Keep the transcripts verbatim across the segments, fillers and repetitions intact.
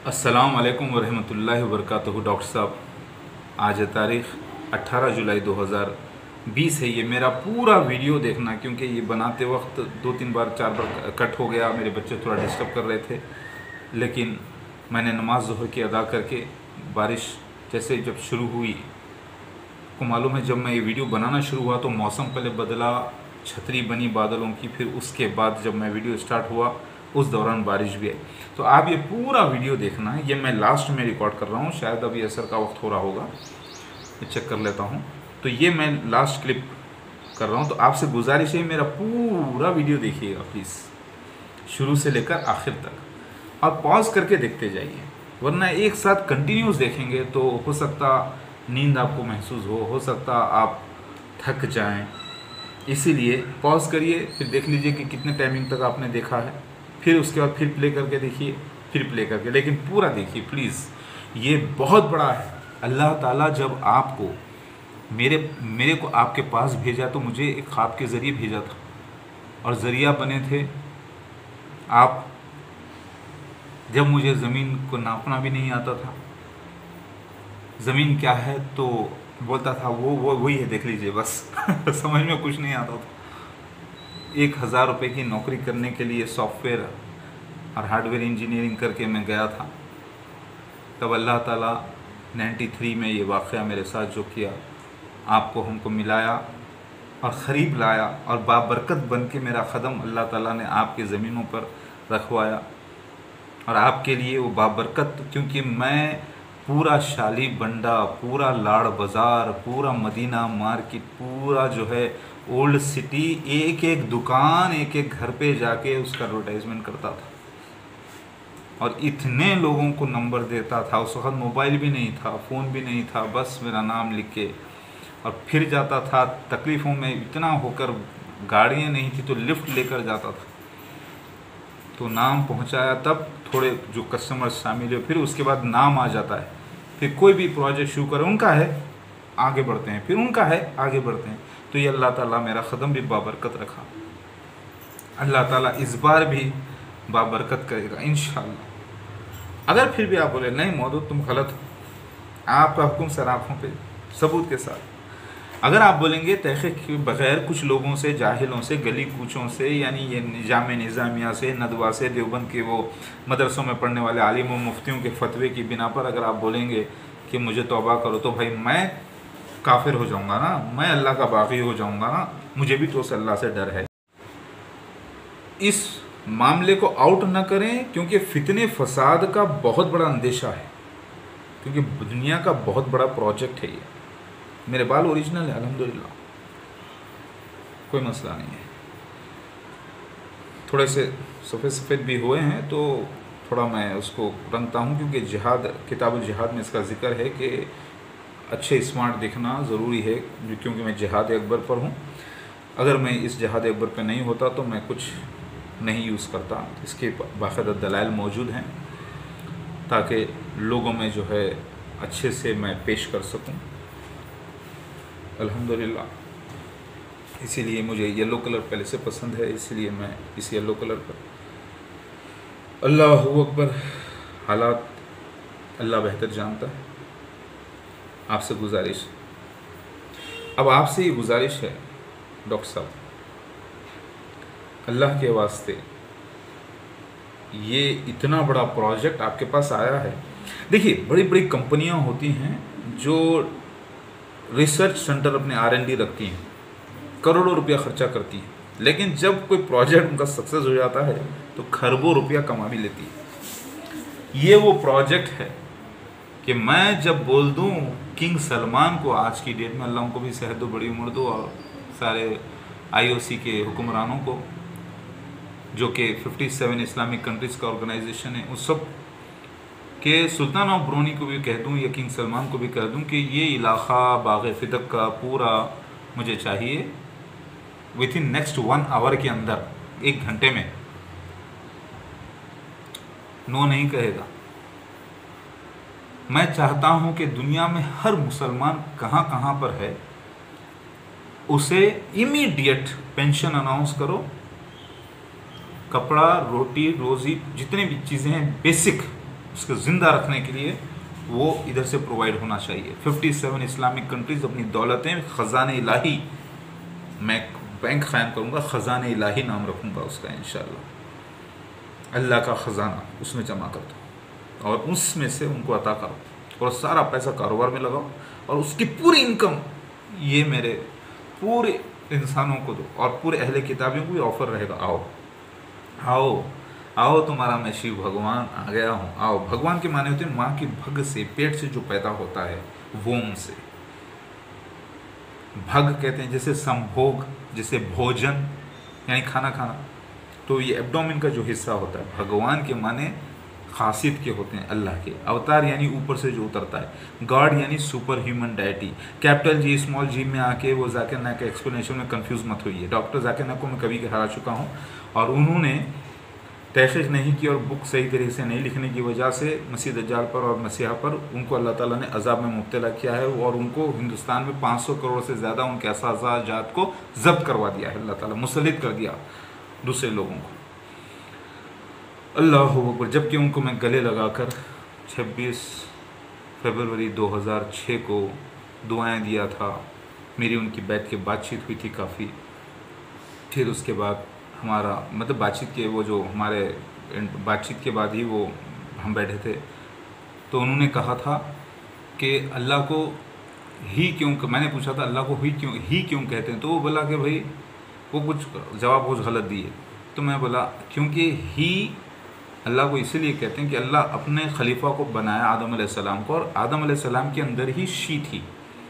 अस्सलाम वालेकुम वरहमतुल्लाहि वबरकातुहू। डॉक्टर साहब, आज है तारीख़ अठारह जुलाई दो हज़ार बीस है। ये मेरा पूरा वीडियो देखना, क्योंकि ये बनाते वक्त दो तीन बार चार बार कट हो गया। मेरे बच्चे थोड़ा डिस्टर्ब कर रहे थे, लेकिन मैंने नमाज ज़ोहर की अदा करके बारिश जैसे जब शुरू हुई, को मालूम है जब मैं ये वीडियो बनाना शुरू हुआ तो मौसम पहले बदला, छतरी बनी बादलों की, फिर उसके बाद जब मैं वीडियो स्टार्ट हुआ उस दौरान बारिश भी आई। तो आप ये पूरा वीडियो देखना है। ये मैं लास्ट में रिकॉर्ड कर रहा हूँ, शायद अभी असर का वक्त हो रहा होगा, मैं चेक कर लेता हूँ। तो ये मैं लास्ट क्लिप कर रहा हूँ, तो आपसे गुजारिश है मेरा पूरा वीडियो देखिएगा प्लीज़, शुरू से लेकर आखिर तक। आप पॉज करके देखते जाइए, वरना एक साथ कंटिन्यूस देखेंगे तो हो सकता नींद आपको महसूस हो हो सकता आप थक जाएं। इसीलिए पॉज करिए, फिर देख लीजिए कि कितने टाइमिंग तक आपने देखा है, फिर उसके बाद फिर प्ले करके देखिए, फिर प्ले करके, लेकिन पूरा देखिए प्लीज़। ये बहुत बड़ा है। अल्लाह ताला जब आपको मेरे मेरे को आपके पास भेजा तो मुझे एक ख्वाब के ज़रिए भेजा था, और ज़रिया बने थे आप। जब मुझे ज़मीन को नापना भी नहीं आता था, ज़मीन क्या है तो बोलता था वो वो वही है, देख लीजिए बस समझ में कुछ नहीं आता था। एक हज़ार रुपये की नौकरी करने के लिए सॉफ्टवेयर और हार्डवेयर इंजीनियरिंग करके मैं गया था। तब अल्लाह ताला तिरानवे में ये वाक़या मेरे साथ जो किया, आपको हमको मिलाया और ख़रीब लाया, और बाबरकत बन के मेरा क़दम अल्लाह ताला ने आपके ज़मीनों पर रखवाया। और आपके लिए वो बाबरकत, क्योंकि मैं पूरा शाली बंडा, पूरा लाड़ बाज़ार, पूरा मदीना मार्केट, पूरा जो है ओल्ड सिटी, एक एक दुकान, एक एक घर पे जाके उसका एडवर्टाइजमेंट करता था, और इतने लोगों को नंबर देता था। उस वक्त मोबाइल भी नहीं था, फ़ोन भी नहीं था, बस मेरा नाम लिख के, और फिर जाता था। तकलीफ़ों में इतना होकर, गाड़ियाँ नहीं थी तो लिफ्ट लेकर जाता था, तो नाम पहुंचाया। तब थोड़े जो कस्टमर शामिल हुए, फिर उसके बाद नाम आ जाता है। फिर कोई भी प्रोजेक्ट शुरू करें, उनका है आगे बढ़ते हैं, फिर उनका है आगे बढ़ते हैं। तो ये अल्लाह ताला मेरा क़दम भी बाबरकत रखा। अल्लाह ताला इस बार भी बाबरकत करेगा इंशाअल्लाह। अगर फिर भी आप बोले नहीं मौदूद तुम गलत हो, आपका हुक्म सर आँखों पे सबूत के साथ, अगर आप बोलेंगे तहक़ीक़ के बग़ैर कुछ लोगों से, जाहिलों से, गली कूचों से, यानी ये निज़ाम निज़ामिया से, नदवा से, देवबंद के वो मदरसों में पढ़ने वाले आलिम व मुफ्तियों के फतवे की बिना पर अगर आप बोलेंगे कि मुझे तौबा करो, तो भाई मैं काफिर हो जाऊंगा ना, मैं अल्लाह का बागी हो जाऊंगा ना। मुझे भी तो उस अल्लाह से डर है। इस मामले को आउट ना करें, क्योंकि फितने फसाद का बहुत बड़ा अंदेशा है, क्योंकि दुनिया का बहुत बड़ा प्रोजेक्ट है ये। मेरे बाल ओरिजिनल है अल्हम्दुलिल्लाह, कोई मसला नहीं है। थोड़े से सफ़ेद सफ़ेद भी हुए हैं तो थोड़ा मैं उसको रंगता हूँ, क्योंकि जिहाद, किताबुल जिहाद में इसका ज़िक्र है कि अच्छे स्मार्ट दिखना ज़रूरी है, क्योंकि मैं जिहाद अकबर पर हूँ। अगर मैं इस जिहाद अकबर पर नहीं होता तो मैं कुछ नहीं यूज़ करता। इसके बाकायदा दलाइल मौजूद हैं, ताकि लोगों में जो है अच्छे से मैं पेश कर सकूँ अल्हम्दुलिल्लाह। इसीलिए मुझे येलो कलर पहले से पसंद है, इसलिए मैं इस येलो कलर पर। अल्लाहु अकबर। हालात अल्लाह बेहतर जानता है। आपसे गुजारिश, अब आपसे ये गुजारिश है डॉक्टर साहब, अल्लाह के वास्ते, ये इतना बड़ा प्रोजेक्ट आपके पास आया है। देखिए, बड़ी बड़ी कंपनियां होती हैं जो रिसर्च सेंटर अपने आर एन डी रखती हैं, करोड़ों रुपया खर्चा करती हैं, लेकिन जब कोई प्रोजेक्ट उनका सक्सेस हो जाता है तो खरबों रुपया कमा भी लेती है। ये वो प्रोजेक्ट है कि मैं जब बोल दूं किंग सलमान को, आज की डेट में, अल्लाह उनको भी सेहत दो, बड़ी उम्र दो, और सारे आई ओ सी के हुक्मरानों को, जो कि सत्तावन इस्लामिक कंट्रीज़ का ऑर्गेनाइजेशन है, उस सब कि सुल्तान ऑफ ब्रूनेई को भी कह दूं या किंग सलमान को भी कह दूं कि ये इलाक़ा बाग़ फ़िदक का पूरा मुझे चाहिए within next one hour के अंदर, एक घंटे में। नो नहीं कहेगा। मैं चाहता हूं कि दुनिया में हर मुसलमान कहां कहां पर है, उसे इमीडिएट पेंशन अनाउंस करो, कपड़ा, रोटी, रोज़ी, जितने भी चीज़ें हैं बेसिक उसको ज़िंदा रखने के लिए वो इधर से प्रोवाइड होना चाहिए। सत्तावन इस्लामिक कंट्रीज़ अपनी दौलतें ख़ज़ाने इलाही, मैं बैंक क़ायम करूँगा, ख़ज़ाने इलाही नाम रखूँगा उसका इंशाअल्लाह, अल्लाह का ख़ज़ाना उसमें जमा कर दो और उसमें से उनको अता करो और सारा पैसा कारोबार में लगाओ और उसकी पूरी इनकम ये मेरे पूरे इंसानों को दो और पूरे अहले किताबियों को भी ऑफ़र रहेगा, आओ आओ आओ तुम्हारा मैं शिव भगवान आ गया हूँ, आओ। भगवान के माने होते हैं माँ की भग से, पेट से जो पैदा होता है, वोम से। भग कहते हैं जैसे संभोग, जैसे भोजन यानी खाना खाना, तो ये एब्डोमेन का जो हिस्सा होता है भगवान के माने खासियत के होते हैं, अल्लाह के। अवतार यानी ऊपर से जो उतरता है। गॉड यानी superhuman deity. Capital G small G में आके वो जाकिर नायक के एक्सप्लेनेशन में कंफ्यूज मत होइए। डॉक्टर जाकिर नायक को मैं कभी हरा चुका हूँ और उन्होंने तहक़ीक़ नहीं की और बुक सही तरीके से नहीं लिखने की वजह से मसीह दज्जाल पर और मसीहा पर उनको अल्लाह ताला ने अज़ाब में मुब्तला किया है और उनको हिंदुस्तान में पाँच सौ करोड़ से ज़्यादा उनके असाजात को ज़ब्त करवा दिया है, अल्लाह ताला मुसल्लित कर दिया दूसरे लोगों को। अल्लाह हू अकबर। जबकि उनको मैं गले लगाकर छब्बीस फरवरी दो हज़ार छः को दुआएं दिया था, मेरी उनकी बैठ के बातचीत हुई थी काफ़ी। फिर उसके बाद हमारा मतलब बातचीत के वो जो हमारे बातचीत के बाद ही वो हम बैठे थे, तो उन्होंने कहा था कि अल्लाह को ही क्यों, मैंने पूछा था अल्लाह को ही क्यों ही क्यों कहते हैं, तो वो बोला कि भाई वो कुछ जवाब कुछ गलत दिए। तो मैं बोला क्योंकि ही अल्लाह को इसीलिए कहते हैं कि अल्लाह अपने खलीफा को बनाया आदम अलैहिस्सलाम को, और आदम अलैहिस्सलाम के अंदर ही शी थी।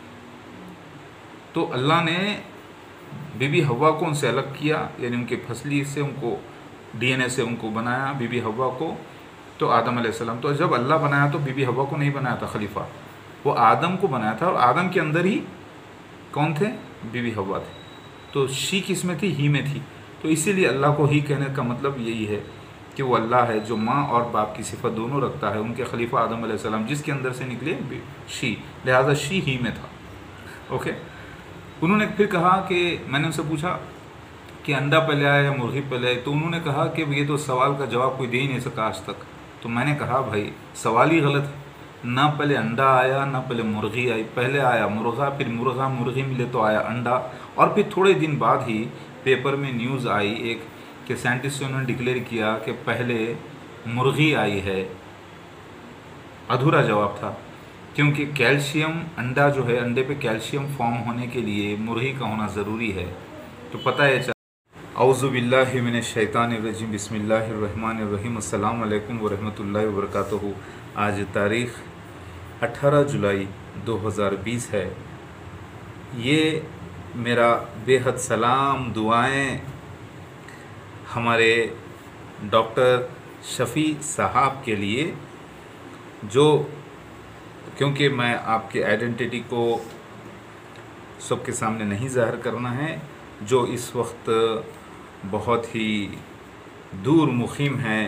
तो अल्लाह ने बीबी हव्वा को उनसे अलग किया, यानी उनके फसली से उनको डीएनए से उनको बनाया बीबी हव्वा को, तो आदम अलैहिस्सलाम। तो जब अल्लाह बनाया तो बीबी हव्वा को नहीं बनाया था खलीफा, वो आदम को बनाया था और आदम के अंदर ही कौन थे, बीबी हव्वा थे। तो शी किस में थी, ही में थी। तो इसीलिए अल्लाह को ही कहने का मतलब यही है कि वो अल्लाह है जो माँ और बाप की सिफत दोनों रखता है। उनके खलीफा आदम अलैहिस्सलाम जिसके अंदर से निकले शी, लिहाजा शी ही में था। ओके। उन्होंने फिर कहा कि मैंने उनसे पूछा कि अंडा पहले आया या मुर्गी पहले आई, तो उन्होंने कहा कि ये तो सवाल का जवाब कोई दे ही नहीं सका आज तक। तो मैंने कहा भाई सवाल ही गलत है, ना पहले अंडा आया ना पहले मुर्गी आई, पहले आया मुर्गा, फिर मुर्गा मुर्गी मिले तो आया अंडा, और फिर थोड़े दिन बाद ही पेपर में न्यूज़ आई एक कि साइंटिस्टों ने डिक्लेयर किया कि पहले मुर्गी आई है। अधूरा जवाब था, क्योंकि कैल्शियम अंडा जो है, अंडे पे कैल्शियम फॉर्म होने के लिए मुर्गी का होना ज़रूरी है। तो पता है औज़ु बिल्लाहि मिनश शैतानिर रजीम, बिस्मिल्लाहिर रहमानिर रहीम, अस्सलामु अलैकुम व रहमतुल्लाहि व बरकातुहू। आज तारीख़ अठारह जुलाई दो हज़ार बीस है। ये मेरा बेहद सलाम दुआएं हमारे डॉक्टर शफ़ी साहब के लिए, जो क्योंकि मैं आपके आइडेंटिटी को सबके सामने नहीं ज़ाहिर करना है, जो इस वक्त बहुत ही दूर मुक़ीम हैं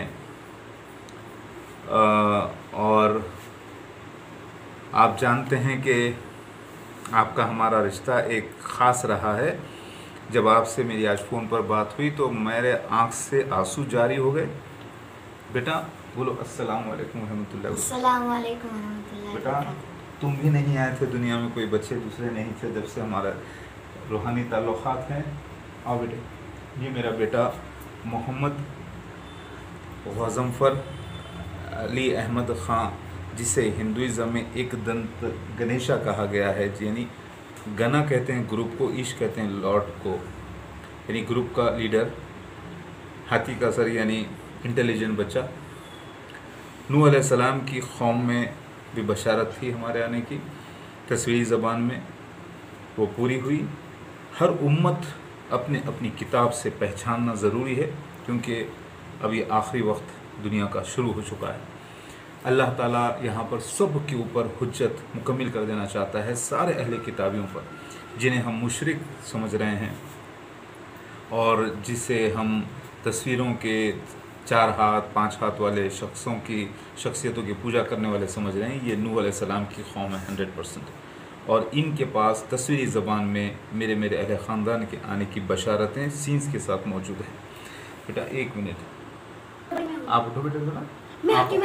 और आप जानते हैं कि आपका हमारा रिश्ता एक ख़ास रहा है। जब आपसे मेरी आज फ़ोन पर बात हुई तो मेरे आँख से आंसू जारी हो गए। बेटा बोलो अस्सलाम वालेकुम रहमतुल्लाह। अस्सलाम वालेकुम रहमतुल्लाह। बेटा तुम भी नहीं आए थे दुनिया में, कोई बच्चे दूसरे नहीं थे जब से हमारा रूहानी ताल्लुक़ात हैं। आओ बेटे, ये मेरा बेटा मोहम्मद गज़नफ़र अली अहमद ख़ान, जिसे हिंदुइज़्म में एक दंत गणेशा कहा गया है, यानी गना कहते हैं ग्रुप को, ईश कहते हैं लॉर्ड को, यानी ग्रुप का लीडर, हाथी का सर यानी इंटेलिजेंट बच्चा। नूह अलैहिस्सलाम की कौम में भी बशारत थी हमारे आने की, तस्वीरी ज़बान में वो पूरी हुई। हर उम्मत अपने अपनी किताब से पहचानना ज़रूरी है, क्योंकि अब ये आखिरी वक्त दुनिया का शुरू हो चुका है। अल्लाह ताला यहाँ पर सब के ऊपर हुज्जत मुकम्मिल कर देना चाहता है, सारे अहले किताबियों पर, जिन्हें हम मुशरिक समझ रहे हैं और जिसे हम तस्वीरों के चार हाथ पांच हाथ वाले शख्सों की शख्सियतों की पूजा करने वाले समझ रहे हैं। ये नूह अलैहिस्सलाम की कौम है हंड्रेड परसेंट, और इनके पास तस्वीरी ज़बान में मेरे मेरे अहले ख़ानदान के आने की बशारतें सीन्स के साथ मौजूद हैं। बेटा एक मिनट, आप उठो बेटा, जरा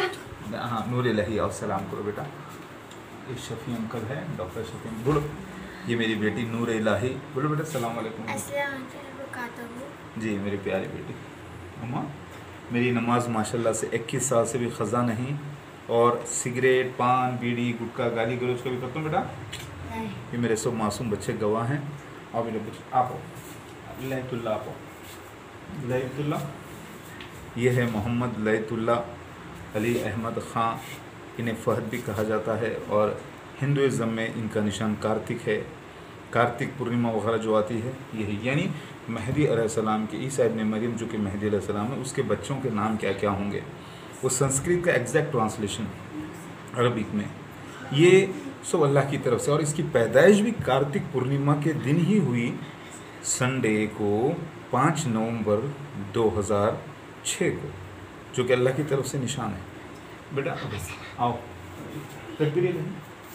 हाँ नूर इलाही आओ सलाम करो बेटा। ये शफ़ी अंकल है, डॉक्टर शफ़ी बोलो। ये मेरी बेटी नूर इलाही, बोलो बेटा सलाम वालेकुम। अस्सलाम वालेकुम। जी मेरी प्यारी बेटी। अम्मा मेरी नमाज माशाल्लाह से इक्कीस साल से भी ख़ज़ा नहीं, और सिगरेट पान बीड़ी गुटखा गाली गलौज कभी करता हूँ बेटा? नहीं। ये मेरे सब मासूम बच्चे गवाह हैं। आओ मेरे बच्चे आप आओ। लैतुल्ला आप आओ। लैतुल्ला ये है मोहम्मद लैतुल्ला अली अहमद ख़ान, इन्हें फ़हद भी कहा जाता है, और हिंदुज़म में इनका निशान कार्तिक है। कार्तिक पूर्णिमा वगैरह जो आती है यही, यानी महदी अलैहिस्सलाम के, ईसा इब्न मरियम जो कि महदी अलैहिस्सलाम है, उसके बच्चों के नाम क्या क्या होंगे, वो संस्कृत का एग्जैक्ट ट्रांसलेशन अरबिक में, ये सब अल्लाह की तरफ से। और इसकी पैदाइश भी कार्तिक पूर्णिमा के दिन ही हुई, संडे को पाँच नवंबर दो हज़ार छः को, जो कि अल्लाह की तरफ से निशान है। बेटा आओ तकबीर नहीं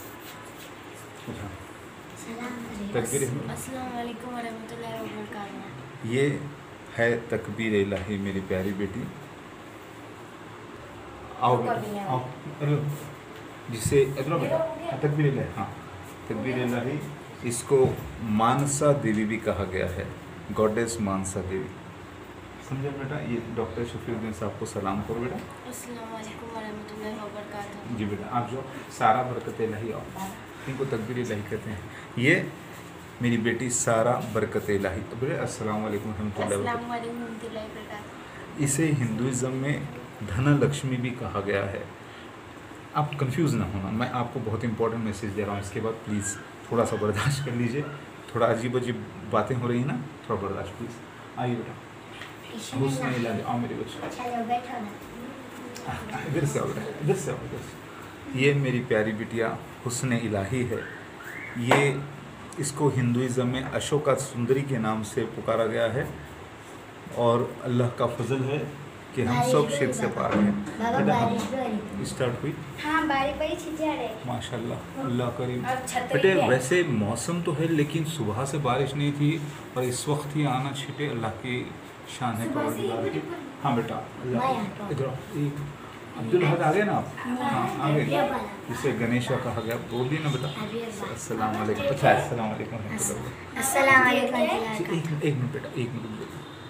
तकबीर। अस्सलाम वालेकुम वरहमतुल्लाहि वबरकातुहू। ये है तकबीर इलाही मेरी प्यारी बेटी। आओ बेटा आओ, अरे जिसे इधर बेटा तकबीर इलाही, हाँ तकबीर इलाही। इसको मानसा देवी भी कहा गया है, गॉडेस मानसा देवी, समझे बेटा। ये डॉक्टर शफीउद्दीन साहब को सलाम करो बेटा। अस्सलाम वालेकुम वरहमतुल्लाहि वबरकातुहू। जी बेटा आप जो सारा बरकत इलाही आओ, इनको तकबीर इलाही कहते हैं। ये मेरी बेटी सारा बरकत इलाही। बेटा अस्सलाम वालेकुम रहमतुल्लाहि अस्सलाम वालेकुम रहमतुल्लाहि वबरकातुहू। इसे हिंदुज़म में धन लक्ष्मी भी कहा गया है। आप कंफ्यूज ना होना, मैं आपको बहुत इंपॉर्टेंट मैसेज दे रहा हूँ, इसके बाद प्लीज़ थोड़ा सा बर्दाश्त कर लीजिए। थोड़ा अजीब अजीब बातें हो रही हैं ना, थोड़ा बर्दाश्त प्लीज़। आइए बेटा हुस्न इलाही आओ मेरे बच्चे, चलो बैठो ना। इधर से आओ बेटा, इधर से आओ इधर से। ये मेरी प्यारी बिटिया हुस्न इलाही है। ये इसको हिंदुज़म में अशोका सुंदरी के नाम से पुकारा गया है, और अल्लाह का फजल है कि हम सब शिरक से पार हैं। बाबा बारिश हो रही। स्टार्ट हुई हाँ बारिश पड़ी छिछा रहे। माशाल्लाह अल्लाह करीम। अब छतरी बेटे है। वैसे मौसम तो है, लेकिन सुबह से बारिश नहीं थी, और इस वक्त ही आना छिटे, अल्लाह की शान है परवरदिगार की। हाँ बेटा अल्लाह इधर आओ। एक अब्दुल हद आ गए ना आप? हाँ आ गए। इसे गणेशा कहा गया, बोल दिए ना बेटा। अस्सलाम वालेकुम। अच्छा अस्सलाम वालेकुम रहमतुल्लाह। अस्सलाम वालेकुम। एक मिनट एक मिनट बेटा, एक मिनट।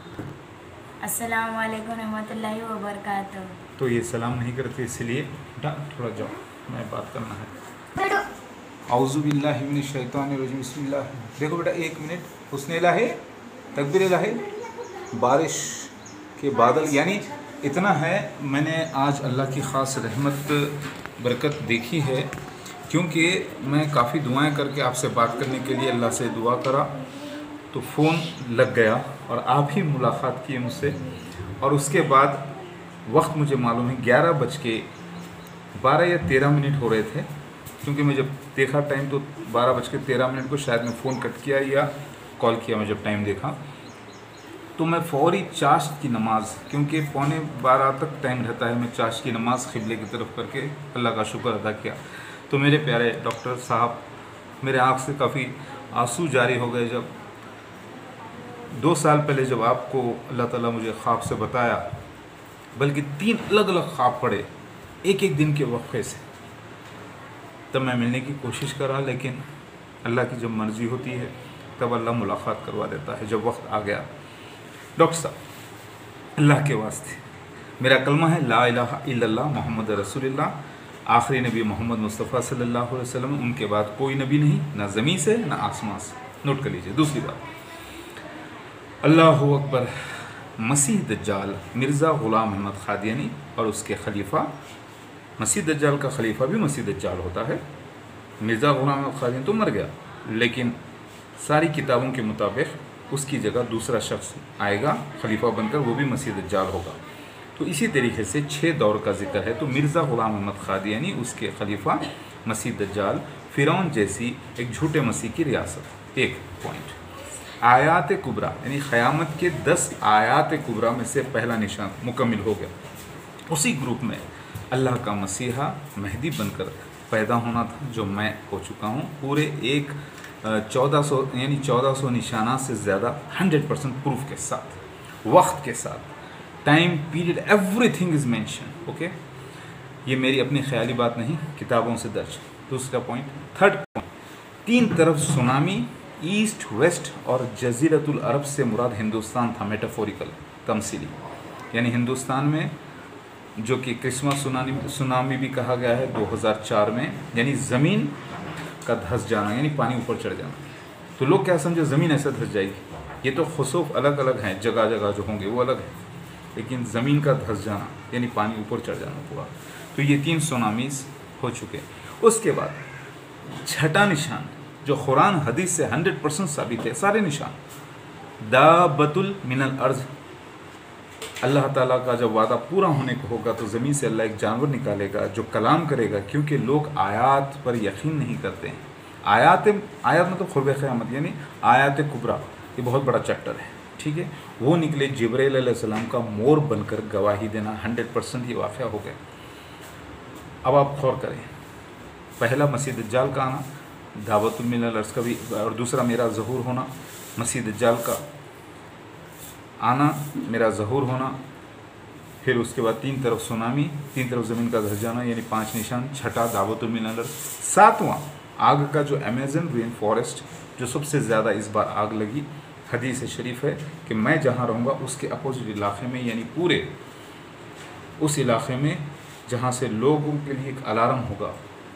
अस्सलाम वालेकुम रहमतुल्लाहि वबरकातुहू। तो ये सलाम नहीं करते, इसलिए बेटा थोड़ा जाओ, मैं बात करना है। औज़ु बिल्लाहि मिनश शैतानिर रजीम, बिस्मिल्लाह। देखो बेटा एक मिनट, हुस्न इलाही तकबीर इलाही। बारिश के बादल, यानी इतना है, मैंने आज अल्लाह की ख़ास रहमत बरकत देखी है, क्योंकि मैं काफ़ी दुआएं करके आपसे बात करने के लिए अल्लाह से दुआ करा, तो फ़ोन लग गया और आप ही मुलाकात किए मुझसे। और उसके बाद वक्त मुझे मालूम है ग्यारह बज के बारह या तेरह मिनट हो रहे थे, क्योंकि मैं जब देखा टाइम तो बारह बज के तेरह मिनट को शायद मैं फ़ोन कट किया या कॉल किया। मैं जब टाइम देखा तो मैं फ़ौरी चाश्त की नमाज़, क्योंकि पौने बारह तक टाइम रहता है, मैं चाश्त की नमाज़ क़िबले की तरफ करके अल्लाह का शुक्र अदा किया। तो मेरे प्यारे डॉक्टर साहब, मेरे आँख से काफ़ी आंसू जारी हो गए जब दो साल पहले जब आपको अल्लाह ताला मुझे ख्वाब से बताया, बल्कि तीन अलग अलग ख्वाब पड़े एक एक दिन के वक्फे से, तब मैं मिलने की कोशिश करा, लेकिन अल्लाह की जब मर्ज़ी होती है तब अल्लाह मुलाकात करवा देता है। जब वक्त आ गया, डॉक्टर साहब अल्लाह के वास्ते मेरा कलमा है ला इलाहा इल्लल्लाह मोहम्मद रसूलुल्लाह, आखिरी नबी मोहम्मद मुस्तफ़ा सल्लल्लाहु अलैहि वसल्लम, उनके बाद कोई नबी नहीं, ना ज़मीन से ना आसमान से। नोट कर लीजिए। दूसरी बात, अल्लाहु अकबर, मसीह दज्जाल मिर्ज़ा ग़ुलाम अहमद क़ादियानी और उसके खलीफा, मसीह दज्जाल का खलीफा भी मसीह दज्जाल होता है। मिर्ज़ा ग़ुलाम अहमद क़ादियानी तो मर गया, लेकिन सारी किताबों के मुताबिक उसकी जगह दूसरा शख्स आएगा खलीफा बनकर, वो भी मसीह दज्जाल होगा। तो इसी तरीके से छः दौर का जिक्र है। तो मिर्ज़ा ग़ुलाम अहमद क़ादियानी, उसके खलीफा, मसीह दज्जाल, फ़िरौन जैसी एक झूठे मसीह की रियासत। एक पॉइंट, आयात कुबरा यानी क़यामत के दस आयात कुबरा में से पहला निशान मुकम्मिल हो गया। उसी ग्रुप में अल्लाह का मसीहा महदी बनकर पैदा होना था, जो मैं हो चुका हूँ। पूरे एक चौदह सौ यानी चौदह सौ निशाना से ज़्यादा हंड्रेड परसेंट प्रूफ के साथ, वक्त के साथ, time period, everything is mention. Okay, ये मेरी अपनी ख्याली बात नहीं, किताबों से दर्ज। दूसरा पॉइंट, थर्ड पॉइंट, तीन तरफ सुनामी, ईस्ट वेस्ट और जजीरतुल अरब से मुराद हिंदुस्तान था, मेटाफोरिकल, तमसीली। यानी हिंदुस्तान में जो कि क्रिसमस सुनामी सुनामी भी कहा गया है दो हज़ार चार में, यानी ज़मीन का धंस जाना, यानी पानी ऊपर चढ़ जाना। तो लोग क्या समझे ज़मीन ऐसे धंस जाएगी, ये तो खुसूफ अलग अलग हैं, जगह जगह जो होंगे वो अलग है, लेकिन ज़मीन का धंस जाना यानी पानी ऊपर चढ़ जाना पूरा। तो ये तीन सुनामीज़ हो चुके। उसके बाद छठा निशान जो कुरान हदीस से हंड्रेड परसेंट साबित है, सारे निशान, दाबतुल मिनल अर्ज़, अल्लाह ताला का जब वादा पूरा होने को होगा तो ज़मीन से अल्लाह एक जानवर निकालेगा जो कलाम करेगा, क्योंकि लोग आयात पर यकीन नहीं करते हैं। आयात आयात मतलब खुर्ब क़यामत यानी आयात कुबरा, ये बहुत बड़ा चैप्टर है, ठीक है। वो निकले जिब्राइल अलैहिस्सलाम का मोर बनकर गवाही देना, हंड्रेड परसेंट ये वाक़या हो गया। अब आप गौर करें, पहला मसीह दज्जाल का आना, दावतुल मिनल अर्ज़ का भी, और दूसरा मेरा ज़हूर होना, मसीह दज्जाल का आना, मेरा ज़हूर होना, फिर उसके बाद तीन तरफ सुनामी, तीन तरफ ज़मीन का धंस जाना, यानी पांच निशान। छठा दावतुल मिनल अर्ज़। सातवां आग का जो अमेज़न रेन फॉरेस्ट, जो सबसे ज़्यादा इस बार आग लगी, हदीस शरीफ है कि मैं जहाँ रहूँगा उसके अपोजिट इलाके में, यानी पूरे उस इलाके में जहाँ से लोगों के लिए एक अलार्म होगा,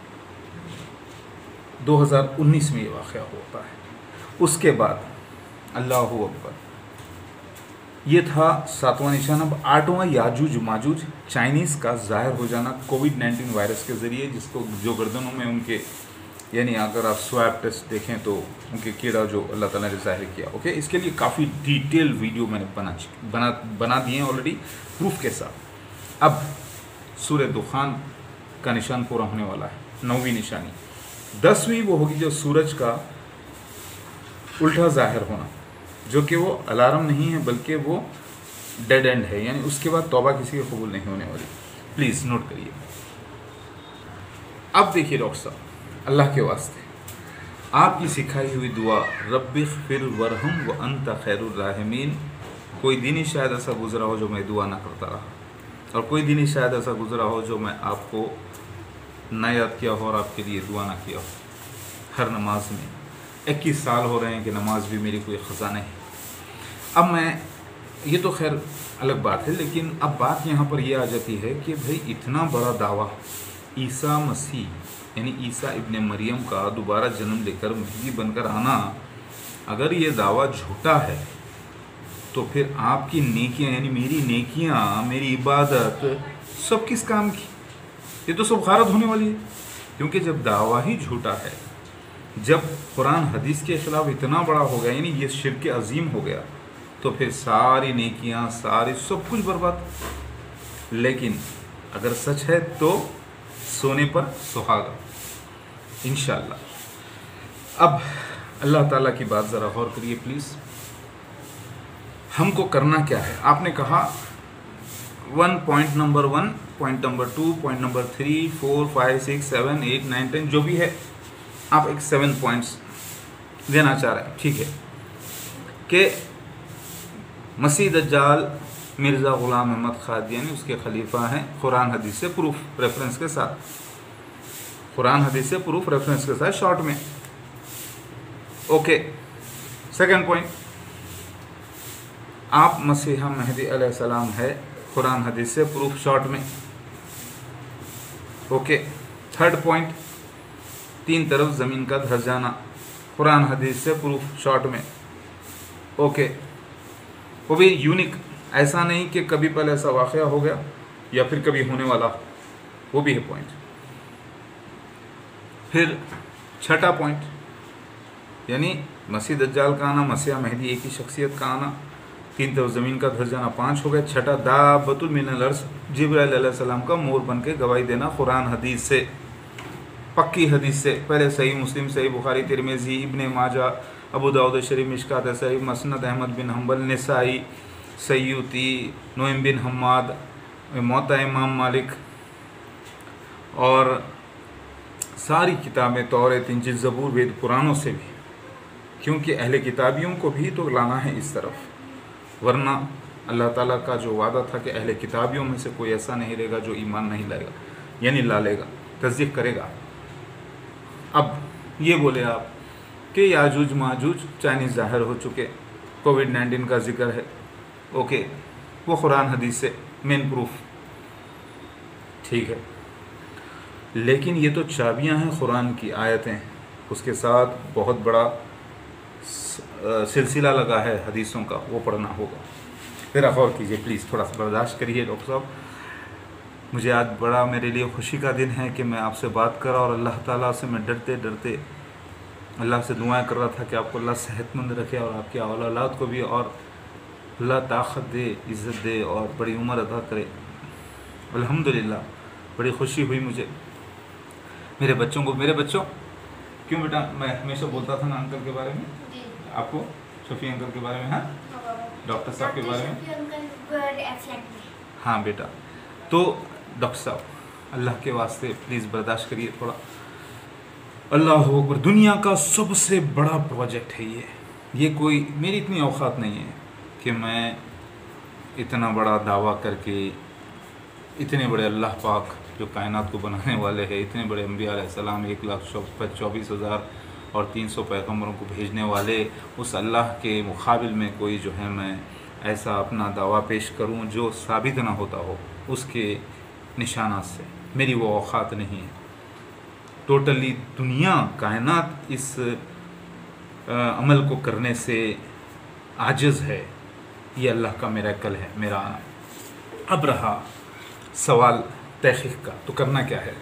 दो हज़ार उन्नीस में ये वाक़या होता है। उसके बाद अल्लाहु अकबर, ये था सातवां निशान। अब आठवां याजूज माजूज, चाइनीज़ का ज़ाहिर हो जाना कोविड नाइन्टीन वायरस के ज़रिए, जिसको जो गर्दनों में उनके, यानी अगर आप स्वैब टेस्ट देखें तो उनके कीड़ा जो अल्लाह ताला ने ज़ाहिर किया। ओके, इसके लिए काफ़ी डिटेल वीडियो मैंने बना बना बना दिए हैं ऑलरेडी प्रूफ के साथ। अब सूरह दुखान का निशान पूरा होने वाला है, नौवीं निशानी। दसवीं वो होगी जो सूरज का उल्टा ज़ाहिर होना, जो कि वो अलार्म नहीं है बल्कि वो डेड एंड है, यानी उसके बाद तौबा किसी की कबूल नहीं होने वाली। प्लीज़ नोट करिए। अब देखिए डॉक्टर साहब, अल्लाह के वास्ते आपकी सिखाई हुई दुआ, रब्बिग़फिर वरहम व अंत खैरुर राहिमीन, कोई दिन ही शायद ऐसा गुजरा हो जो मैं दुआ ना करता रहा, और कोई दिन ही शायद ऐसा गुजरा हो जो मैं आपको ना याद किया हो और आपके लिए दुआ ना किया हो। हर नमाज में इक्कीस साल हो रहे हैं कि नमाज भी मेरी कोई ख़ज़ाना है। अब मैं, ये तो खैर अलग बात है, लेकिन अब बात यहाँ पर यह आ जाती है कि भाई इतना बड़ा दावा, ईसा मसीह यानी ईसा इब्ने मरियम का दोबारा जन्म लेकर महदी बनकर आना, अगर ये दावा झूठा है तो फिर आपकी नेकियां, यानी मेरी नेकियां, मेरी इबादत सब किस काम की? ये तो सब खारत होने वाली है। क्योंकि जब दावा ही झूठा है, जब कुरान हदीस के ख़िलाफ़ इतना बड़ा हो गया, यानी ये शिर्क अज़ीम हो गया, तो फिर सारी नेकियां, सारी सब कुछ बर्बाद। लेकिन अगर सच है तो सोने पर सुहागा, इंशाअल्लाह। अब अल्लाह ताला की बात ज़रा गौर करिए प्लीज़। हमको करना क्या है? आपने कहा one point number one, point number two, point number three, four, five, six, seven, eight, nine, ten, जो भी है, आप एक सेवन पॉइंट्स देना चाह रहे हैं, ठीक है, कि मसीह दज्जाल मिर्ज़ा ग़ुलाम अहमद क़ादियानी उसके खलीफा हैं, कुरान हदीस से प्रूफ रेफरेंस के साथ, कुरान हदीस से प्रूफ रेफरेंस के साथ शॉर्ट में। ओके, सेकंड पॉइंट, आप मसीहा महदी अलैहिस्सलाम है, कुरान हदीस से प्रूफ शॉर्ट में। ओके, थर्ड पॉइंट, तीन तरफ ज़मीन का धंस जाना, कुरान हदीस से प्रूफ शॉर्ट में। ओके, वो भी यूनिक, ऐसा नहीं कि कभी पहले ऐसा वाक़या हो गया या फिर कभी होने वाला, वो भी है पॉइंट। फिर छठा पॉइंट, यानी मसीह दज्जाल का आना, मसीहा महदी एक ही शख्सियत का आना, तीन तरफ ज़मीन का धंस जाना, पाँच हो गए। छठा, दाबतुल मिनल अर्ज़, जिब्राइल अलैहिस्सलाम का मोर बन के गवाही देना, कुरान हदीस से, पक्की हदीस से, पहले सही मुस्लिम, सही बुखारी, तिरमिज़ी, इब्ने माजा, अबू दाऊद शरीफ, मिशकात सही, मसनद अहमद बिन हम्बल, निसाई, सय्यूती, नोइम बिन हम्माद, मोता इमाम मालिक, और सारी किताबें, तौरात, इंजील, ज़बूर, वेद, कुरानों से भी, क्योंकि अहले किताबियों को भी तो लाना है इस तरफ, वरना अल्लाह ताला का जो वादा था कि अहले किताबियों में से कोई ऐसा नहीं रहेगा जो ईमान नहीं लाएगा। यानी ला लेगा, तस्दीक करेगा। अब ये बोले आप कि याजूज माजूज चाइनीज़ ज़ाहिर हो चुके, कोविड नाइन्टीन का जिक्र है, ओके, वो कुरान हदीस से मेन प्रूफ, ठीक है, लेकिन ये तो चाबियां हैं कुरान की आयतें, उसके साथ बहुत बड़ा सिलसिला लगा है हदीसों का, वो पढ़ना होगा। ज़रा गौर कीजिए प्लीज़, थोड़ा सा बर्दाश्त करिए डॉक्टर साहब। मुझे आज बड़ा मेरे लिए खुशी का दिन है कि मैं आपसे बात कर रहा, और अल्लाह ताला से मैं डरते डरते अल्लाह से दुआएं कर रहा था कि आपको अल्लाह सेहतमंद रखे और आपकी औलाद को भी, और अल्लाह ताकत दे, इज़्ज़त दे और बड़ी उम्र अता करे। अल्हम्दुलिल्लाह बड़ी खुशी हुई मुझे। मेरे बच्चों को, मेरे बच्चों, क्यों बेटा मैं हमेशा बोलता था ना अंकल के बारे में, आपको शफी अंकल के बारे में, हाँ डॉक्टर साहब के बारे में, हाँ बेटा। तो डॉक्टर साहब अल्लाह के वास्ते प्लीज़ बर्दाश्त करिए थोड़ा। अल्लाह अकबर, दुनिया का सबसे बड़ा प्रोजेक्ट है ये ये कोई मेरी इतनी औकात नहीं है कि मैं इतना बड़ा दावा करके, इतने बड़े अल्लाह पाक जो कायनात को बनाने वाले हैं, इतने बड़े अंबिया अलैहिस्सलाम, एक लाख चौबीस हज़ार और तीन सौ पैगम्बरों को भेजने वाले उस अल्लाह के मुकाबिल में कोई जो है मैं ऐसा अपना दावा पेश करूं जो साबित ना होता हो उसके निशानात से, मेरी वो औकात नहीं है। टोटली दुनिया कायनात इस आ, अमल को करने से आजिज़ है। ये अल्लाह का मिरेकल है, मेरा आना। अब रहा सवाल तहक़ीक़ का, तो करना क्या है?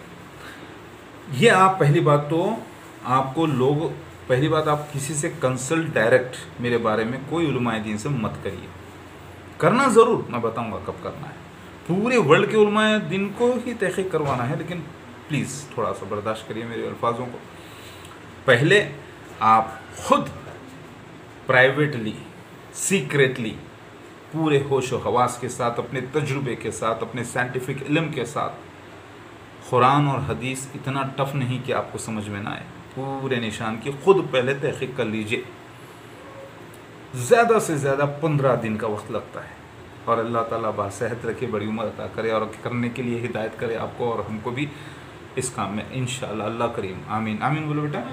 ये आप पहली बात तो आपको लोग, पहली बात आप किसी से कंसल्ट डायरेक्ट मेरे बारे में कोई उलमाए दीन से मत करिए। करना ज़रूर, मैं बताऊंगा कब करना है। पूरे वर्ल्ड के उलमाए दीन को ही तहक़ीक़ करवाना है, लेकिन प्लीज़ थोड़ा सा बर्दाश्त करिए मेरे अल्फाजों को। पहले आप खुद प्राइवेटली, सीक्रेटली, पूरे होश व हवास के साथ, अपने तजुर्बे के साथ, अपने साइंटिफिक इल्म के साथ, कुरान और हदीस इतना टफ नहीं कि आपको समझ में ना आए, पूरे निशान की खुद पहले तहक़ीक़ कर लीजिए। ज़्यादा से ज़्यादा पंद्रह दिन का वक्त लगता है, और अल्लाह ताला बासेहत रखे, बड़ी उम्र अता करे और करने के लिए हिदायत करे आपको और हमको भी इस काम में इंशाअल्लाह। अल्लाह करीम, आमीन आमीन बोलो बेटा।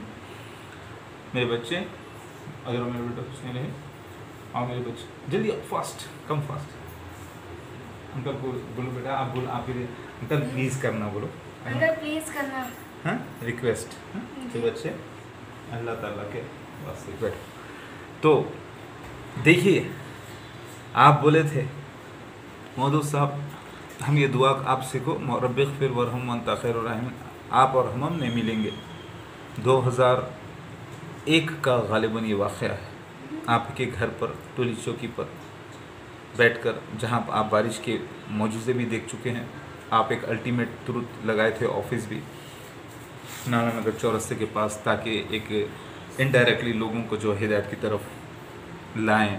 मेरे बच्चे, अगर मेरे बेटा कुछ नहीं रहे, आओ मेरे बच्चे जल्दी, फास्ट, कम फास्ट। अंकल को बोलो बेटा, आप बोलो, आप अंकल प्लीज़ करना, बोलो अंकल प्लीज़ करना, हाँ रिक्वेस्ट, हाँ तो बच्चे अल्लाह ताला के वास्ते बैठ। तो देखिए, आप बोले थे मौदूद साहब, हम ये दुआ आप सीखो, रब्बिग़ फ़िर वरहम वअन्ता खैरुर राहिमीन। आप और हम में मिलेंगे। दो हज़ार एक का गालिबन ये वाक़या है, आपके घर पर टोली चौकी पर बैठकर, जहाँ आप बारिश के मौजूज़े भी देख चुके हैं। आप एक अल्टीमेट तुरुत लगाए थे ऑफिस भी नाना नगर चौरस्ते के पास, ताकि एक इनडायरेक्टली लोगों को जो हिदायत की तरफ लाएं।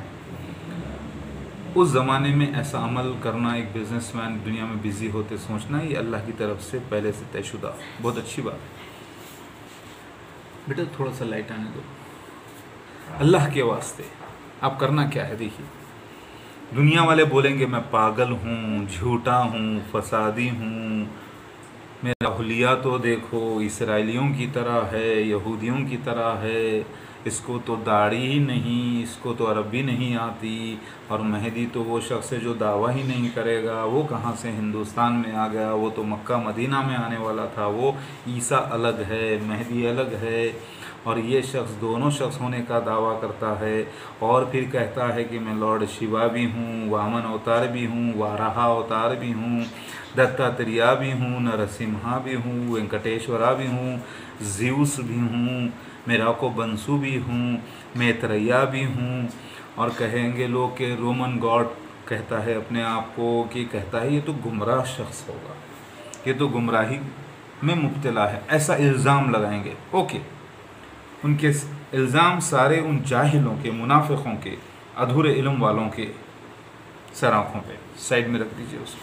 उस ज़माने में ऐसा अमल करना, एक बिजनेसमैन दुनिया में बिज़ी होते सोचना, ये अल्लाह की तरफ से पहले से तयशुदा, बहुत अच्छी बात है। बेटा थोड़ा सा लाइट आने दो, अल्लाह के वास्ते आप करना क्या है? देखिए, दुनिया वाले बोलेंगे मैं पागल हूँ, झूठा हूँ, फसादी हूँ, मेरा हुलिया तो देखो इसराइलियों की तरह है, यहूदियों की तरह है, इसको तो दाढ़ी ही नहीं, इसको तो अरबी नहीं आती, और महदी तो वो शख्स है जो दावा ही नहीं करेगा, वो कहाँ से हिंदुस्तान में आ गया, वो तो मक्का मदीना में आने वाला था, वो ईसा अलग है, महदी अलग है, और ये शख्स दोनों शख्स होने का दावा करता है, और फिर कहता है कि मैं लॉर्ड शिवा भी हूँ, वामन अवतार भी हूँ, वाराहा अवतार भी हूँ, दत्तात्रेय भी हूँ, नरसिम्हा भी हूँ, वेंकटेश्वरा भी हूँ, ज़्यूस भी हूँ, मेराको बंसु भी हूँ, मैत्रेया भी हूँ। और कहेंगे लोग कि रोमन गॉड कहता है अपने आप को, कि कहता है ये तो गुमराह शख्स होगा, ये तो गुमराही में मुब्तला है, ऐसा इल्ज़ाम लगाएंगे। ओके, उनके इल्ज़ाम सारे उन जाहिलों के, मुनाफिकों के, अधूरे इल्म वालों के सर आँखों पे साइड में रख दीजिए उसको।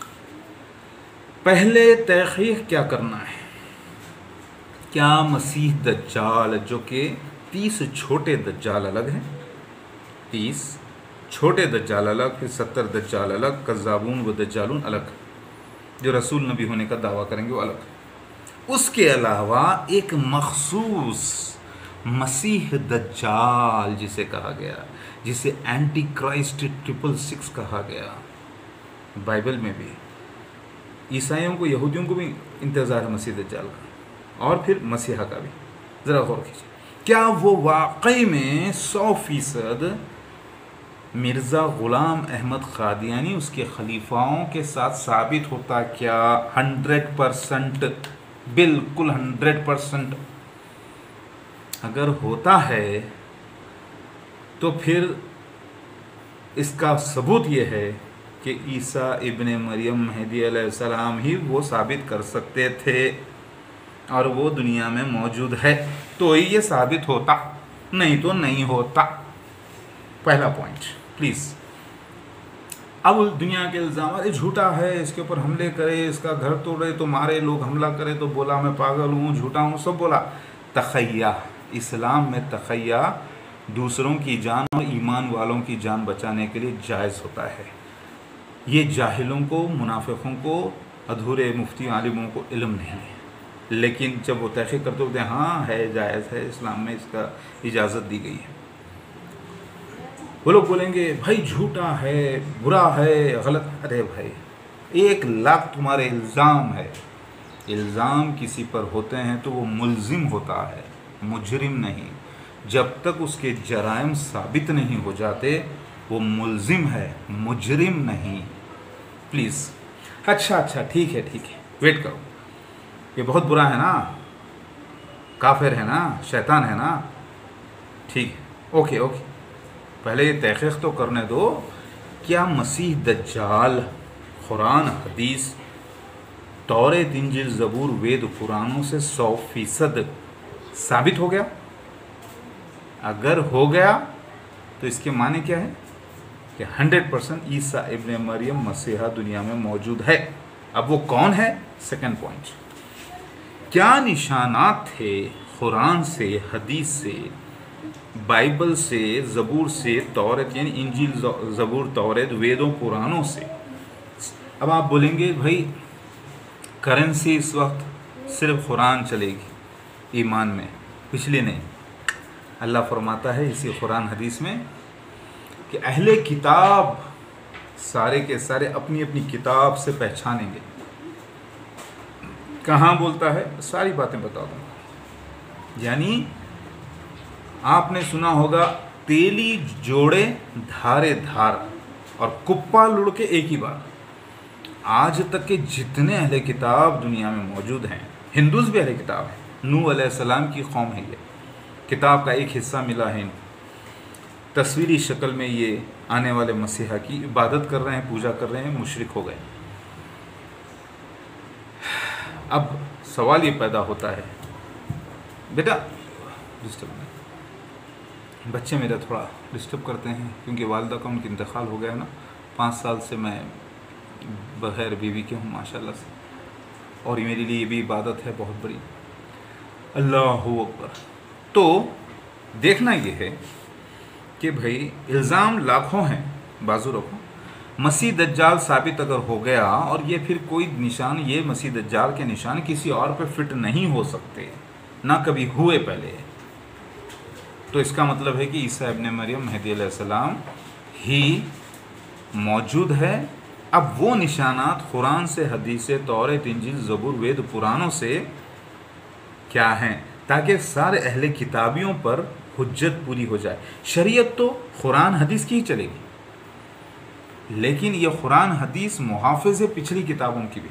पहले तहक़ीक़ क्या करना है? क्या मसीह दज्जाल, जो कि तीस छोटे दज्जाल अलग हैं, तीस छोटे दज्जाल अलग, फिर सत्तर दज्जाल अलग, कज़्ज़ाबून व दज्जालून अलग, जो रसूल नबी होने का दावा करेंगे वो अलग है। उसके अलावा एक मखसूस मसीह दज्जाल जिसे कहा गया, जिसे एंटी क्राइस्ट ट्रिपल सिक्स कहा गया, बाइबल में भी ईसाइयों को, यहूदियों को भी इंतज़ार है मसीह दज्जाल का और फिर मसीहा का भी। ज़रा गौर कीजिए, क्या वो वाकई में सौ फीसद मिर्ज़ा ग़ुलाम अहमद क़ादियानी उसके खलीफाओं के साथ साबित होता? क्या हंड्रेड परसेंट, बिल्कुल हंड्रेड परसेंट अगर होता है तो फिर इसका सबूत ये है कि ईसा इब्ने मरियम मेहदी अलैहिस्सलाम ही वो साबित कर सकते थे और वो दुनिया में मौजूद है, तो ही ये साबित होता, नहीं तो नहीं होता। पहला पॉइंट प्लीज़। अब दुनिया के इल्ज़ाम, अरे झूठा है, इसके ऊपर हमले करे, इसका घर तोड़े तो मारे, लोग हमला करे तो बोला मैं पागल हूँ, झूठा हूँ, सब बोला। तखय्या, इस्लाम में तखय्या दूसरों की जान और ईमान वालों की जान बचाने के लिए जायज़ होता है। ये जाहिलों को, मुनाफिकों को, अधूरे मुफ्ती आलिमों को इल्म नहीं है, लेकिन जब वो तहक़ीक़ करते होते हैं हाँ है, जायज़ है, इस्लाम में इसका इजाज़त दी गई है, वो लोग बोलेंगे भाई झूठा है, बुरा है, गलत। अरे भाई, एक लाख तुम्हारे इल्ज़ाम है, इल्ज़ाम किसी पर होते हैं तो वो मुल्ज़िम होता है, मुजरिम नहीं। जब तक उसके जराइम साबित नहीं हो जाते वो मुल्ज़िम है, मुजरिम नहीं। प्लीज़। अच्छा अच्छा ठीक है ठीक है, वेट करो, ये बहुत बुरा है ना, काफिर है ना, शैतान है ना, ठीक है, ओके ओके, पहले ये तहक़ीक़ तो करने दो, क्या मसीह दज्जाल कुरान, हदीस, तौरात, इंजील, ज़बूर, वेद, कुरानों से सौ फीसद साबित हो गया? अगर हो गया तो इसके माने क्या है कि हंड्रेड परसेंट ईसा इब्ने मरियम मसीहा दुनिया में मौजूद है। अब वो कौन है? सेकंड पॉइंट, क्या निशानात थे कुरान से, हदीस से, बाइबल से, ज़बूर से, तौरात यानी इंजील, ज़बूर, तौरात, वेदों, कुरानों से। अब आप बोलेंगे भाई करेंसी इस वक्त सिर्फ कुरान चलेगी ईमान में, पिछले नहीं। अल्लाह फरमाता है इसी कुरान हदीस में कि अहले किताब सारे के सारे अपनी अपनी किताब से पहचानेंगे। कहाँ बोलता है? सारी बातें बता दूँगा। यानी आपने सुना होगा तेली जोड़े धारे धार और कुप्पा लुढ़ के एक ही बार। आज तक के जितने अहले किताब दुनिया में मौजूद हैं, हिंदूज़ भी अहले किताब हैं, नूह अलैहिस्सलाम की कौम है, ये किताब का एक हिस्सा मिला है। तस्वीरी शक्ल में ये आने वाले मसीहा की इबादत कर रहे हैं, पूजा कर रहे हैं, मुशरिक हो गए। अब सवाल ये पैदा होता है, बेटा डिस्टर्ब नहीं, बच्चे मेरा थोड़ा डिस्टर्ब करते हैं क्योंकि वालिदा का उनका इंतकाल हो गया है ना, पाँच साल से मैं बग़ैर बीवी के हूँ माशाल्लाह से, और ये मेरे लिए ये भी इबादत है बहुत बड़ी। अल्लाहु अकबर। तो देखना ये है कि भाई इल्ज़ाम लाखों हैं, बाजू रखो। मसीह दज्जाल साबित अगर हो गया और ये फिर कोई निशान, ये मसीह दज्जाल के निशान किसी और पे फिट नहीं हो सकते, ना कभी हुए पहले, तो इसका मतलब है कि ईसा इब्ने मरियम मेहदी अलैहिस्सलाम ही मौजूद है। अब वो निशानात कुरान से, हदीस से, तौरात, इंजील, ज़बूर, वेद, पुराणों से क्या हैं, ताकि सारे अहले किताबियों पर हुज्जत पूरी हो जाए। शरीयत तो कुरान हदीस की ही चलेगी, लेकिन ये कुरान हदीस मुहाफ़िज़ है पिछली किताबों की भी,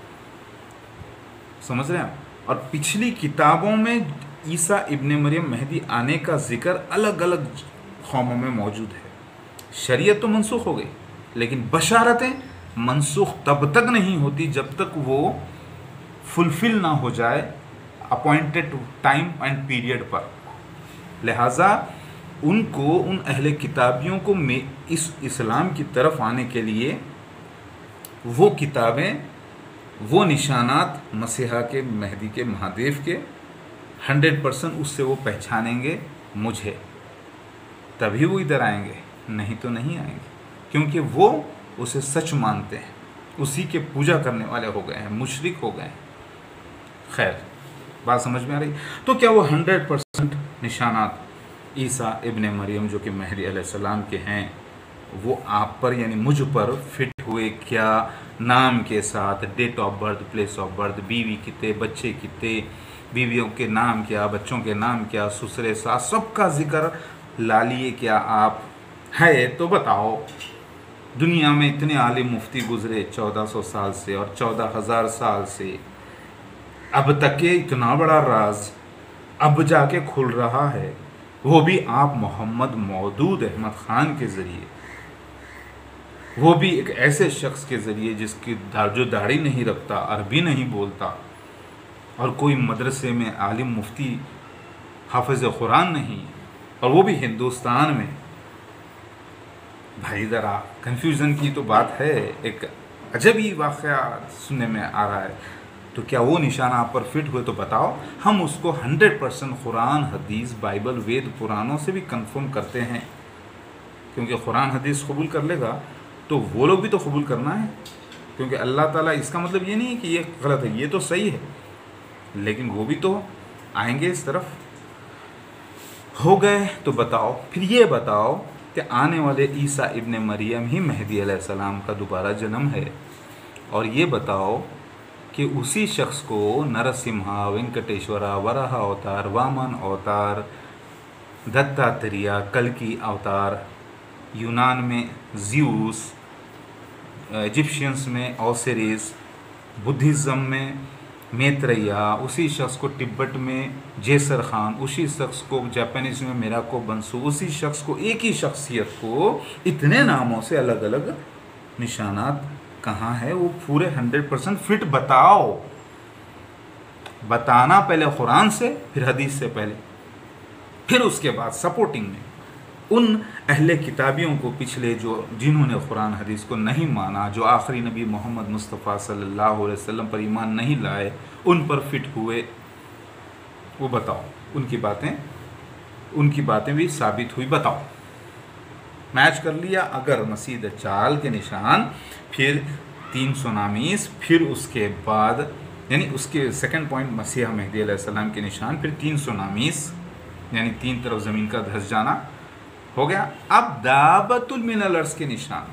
समझ रहे हैं? और पिछली किताबों में ईसा इब्ने मरियम मेहदी आने का जिक्र अलग अलग कौमों में मौजूद है। शरीयत तो मनसूख हो गई, लेकिन बशारतें मनसूख तब तक नहीं होती जब तक वो फुलफिल ना हो जाए अपॉइंटेड टाइम एंड पीरियड पर। लिहाजा उनको, उन अहले किताबियों को में इस इस्लाम की तरफ आने के लिए वो किताबें, वो निशानात मसीहा के, मेहदी के, महादेव के हंड्रेड परसेंट उससे वो पहचानेंगे मुझे, तभी वो इधर आएंगे, नहीं तो नहीं आएंगे, क्योंकि वो उसे सच मानते हैं। उसी के पूजा करने वाले हो गए हैं, मुशरिक हो गए हैं। खैर, बात समझ में आ रही? तो क्या वो हंड्रेड परसेंट निशानात ईसा इब्ने मरियम जो कि मेहदी अलैहिस्सलाम के हैं वो आप पर यानी मुझ पर फिट हुए क्या? नाम के साथ, date of birth, place of birth, बीवी कितने, बच्चे कितने, बीवियों के नाम क्या, बच्चों के नाम क्या, ससुरे सास, सबका जिक्र ला लिए क्या आप? है तो बताओ। दुनिया में इतने आलिम मुफ्ती गुजरे चौदह सौ साल से और चौदह हज़ार साल से, अब तक के इतना बड़ा राज अब जाके खुल रहा है, वो भी आप मोहम्मद मौदूद अहमद ख़ान के ज़रिए, वो भी एक ऐसे शख्स के ज़रिए जिसकी जो दाढ़ी नहीं रखता, अरबी नहीं बोलता और कोई मदरसे में आलिम मुफ्ती हाफिज़ कुरान नहीं, और वो भी हिंदुस्तान में। भाई ज़रा कन्फ्यूज़न की तो बात है, एक अजब ही वाक़या सुनने में आ रहा है। तो क्या वो निशान आप पर फिट हुए तो बताओ, हम उसको हंड्रेड परसेंट कुरान, हदीस, बाइबल, वेद, पुराणों से भी कंफर्म करते हैं, क्योंकि कुरान हदीस कबूल कर लेगा तो वो लोग भी तो कबूल करना है, क्योंकि अल्लाह ताला, इसका मतलब ये नहीं है कि ये गलत है, ये तो सही है, लेकिन वो भी तो आएंगे इस तरफ। हो गए तो बताओ, फिर ये बताओ कि आने वाले ईसा इब्ने मरियम ही मेहदी अलैहिस्सलाम का दोबारा जन्म है, और ये बताओ कि उसी शख्स को नरसिम्हा, वेंकटेश्वरा, वराह अवतार, वामन अवतार, दत्तात्रेय, कल्कि अवतार, यूनान में ज़्यूस, इजिप्शियंस में ओसिरिस, बुद्धिज़्म में मैत्रेया, उसी शख्स को तिब्बत में जेसर खान, उसी शख्स को जापानीज़ में मिराको बंसू, उसी शख्स को, एक ही शख्सियत को इतने नामों से अलग अलग निशानात कहाँ है? वो पूरे हंड्रेड परसेंट फिट बताओ। बताना पहले कुरान से, फिर हदीस से पहले, फिर उसके बाद सपोर्टिंग में उन अहले किताबियों को, पिछले जो जिन्होंने कुरान हदीस को नहीं माना, जो आखिरी नबी मोहम्मद मुस्तफ़ा सल्लल्लाहु अलैहि वसल्लम पर ईमान नहीं लाए, उन पर फिट हुए, वो बताओ। उनकी बातें उनकी बातें भी साबित हुई, बताओ। मैच कर लिया अगर मसीह दज्जाल के निशान, फिर तीन सुनामीस, फिर उसके बाद यानी उसके सेकंड पॉइंट मसीहा मेहदी अलैहिस्सलाम के निशान, फिर तीन सुनामीस यानी तीन तरफ ज़मीन का धस जाना हो गया। अब दाबतुल मिनल अर्ज़ के निशान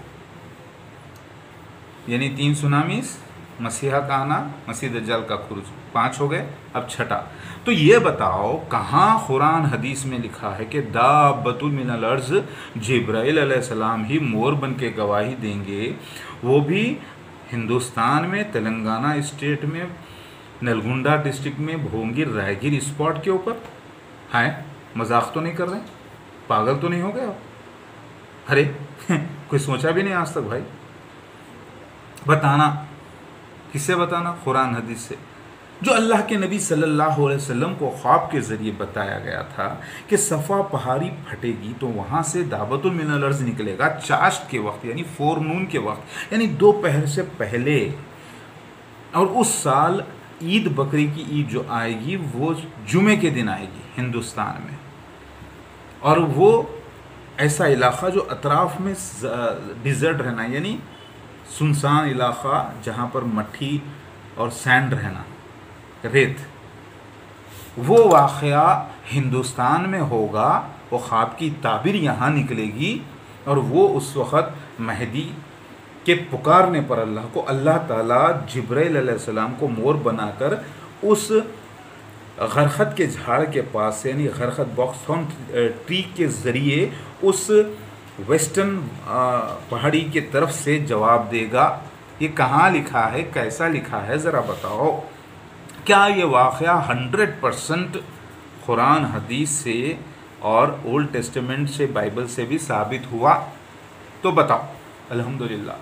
यानी तीन सुनामीस, मसीहा का आना, मसीह दज्जाल का खुरूज, पांच हो गए। अब छठा, तो ये बताओ कहाँ कुरान हदीस में लिखा है कि दाबतुल मिनल अर्ज़ जिब्राइल अलैहिस्सलाम ही मोर बन के गवाही देंगे, वो भी हिंदुस्तान में, तेलंगाना स्टेट में, नलगुंडा डिस्ट्रिक्ट में, भोंगिर रायगिर स्पॉट के ऊपर है? मजाक तो नहीं कर रहे? पागल तो नहीं हो गया? अरे कोई सोचा भी नहीं आज तक भाई। बताना किससे बताना? कुरान हदीस से, जो अल्लाह के नबी सल्लल्लाहु अलैहि वसल्लम को ख्वाब के ज़रिए बताया गया था कि सफ़ा पहाड़ी फटेगी तो वहाँ से दाबतुल मिनल अर्ज़ निकलेगा चाश्त के वक्त यानी फोर नून के वक्त, यानी दोपहर से पहले। और उस साल ईद बकरी की ईद जो आएगी वो जुमे के दिन आएगी हिंदुस्तान में, और वो ऐसा इलाक़ा जो अतराफ़ में डिज़र्ट रहना यानी सुनसान इलाक़ा, जहाँ पर मट्टी और सैंड रहना, रेत, वो वाक़या हिंदुस्तान में होगा। वो ख्वाब की ताबीर यहाँ निकलेगी और वो उस वक़्त मेहदी के पुकारने पर अल्लाह को, अल्लाह ताला जिब्राइल अलैहिस्सलाम को मोर बनाकर उस गरखत के झाड़ के पास से यानी गरखत बॉक्सथॉर्न ट्री के ज़रिए उस वेस्टर्न पहाड़ी के तरफ से जवाब देगा। ये कहाँ लिखा है, कैसा लिखा है, ज़रा बताओ। क्या ये वाक़या हंड्रेड परसेंट कुरान हदीस से और ओल्ड टेस्टामेंट से, बाइबल से भी साबित हुआ? तो बताओ। अल्हम्दुलिल्लाह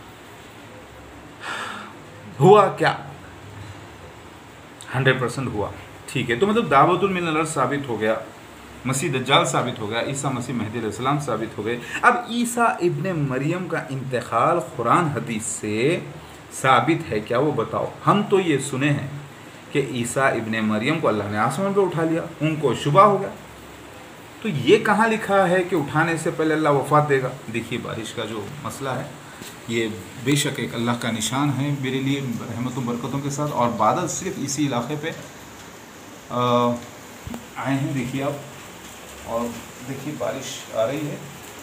हुआ क्या? हंड्रेड परसेंट हुआ। ठीक है, तो मतलब दावतुल मिनल अर्ज़ साबित हो गया, मसीह दज्जाल साबित हो गया, ईसा मसीह मेहदी अलैहिस्सलाम साबित हो गए। अब ईसा इब्ने मरियम का इंतकाल कुरान हदीस से साबित है क्या, वो बताओ। हम तो ये सुने हैं कि ईसा इब्ने मरियम को अल्लाह ने आसमान पे उठा लिया, उनको शुबा हो गया। तो ये कहाँ लिखा है कि उठाने से पहले अल्लाह वफ़ात देगा? देखिए बारिश का जो मसला है, ये बेशक एक अल्लाह का निशान है मेरे लिए रहमतों बरकतों के साथ। और बादल सिर्फ इसी इलाके पे आ, आए हैं, देखिए आप, और देखिए बारिश आ रही है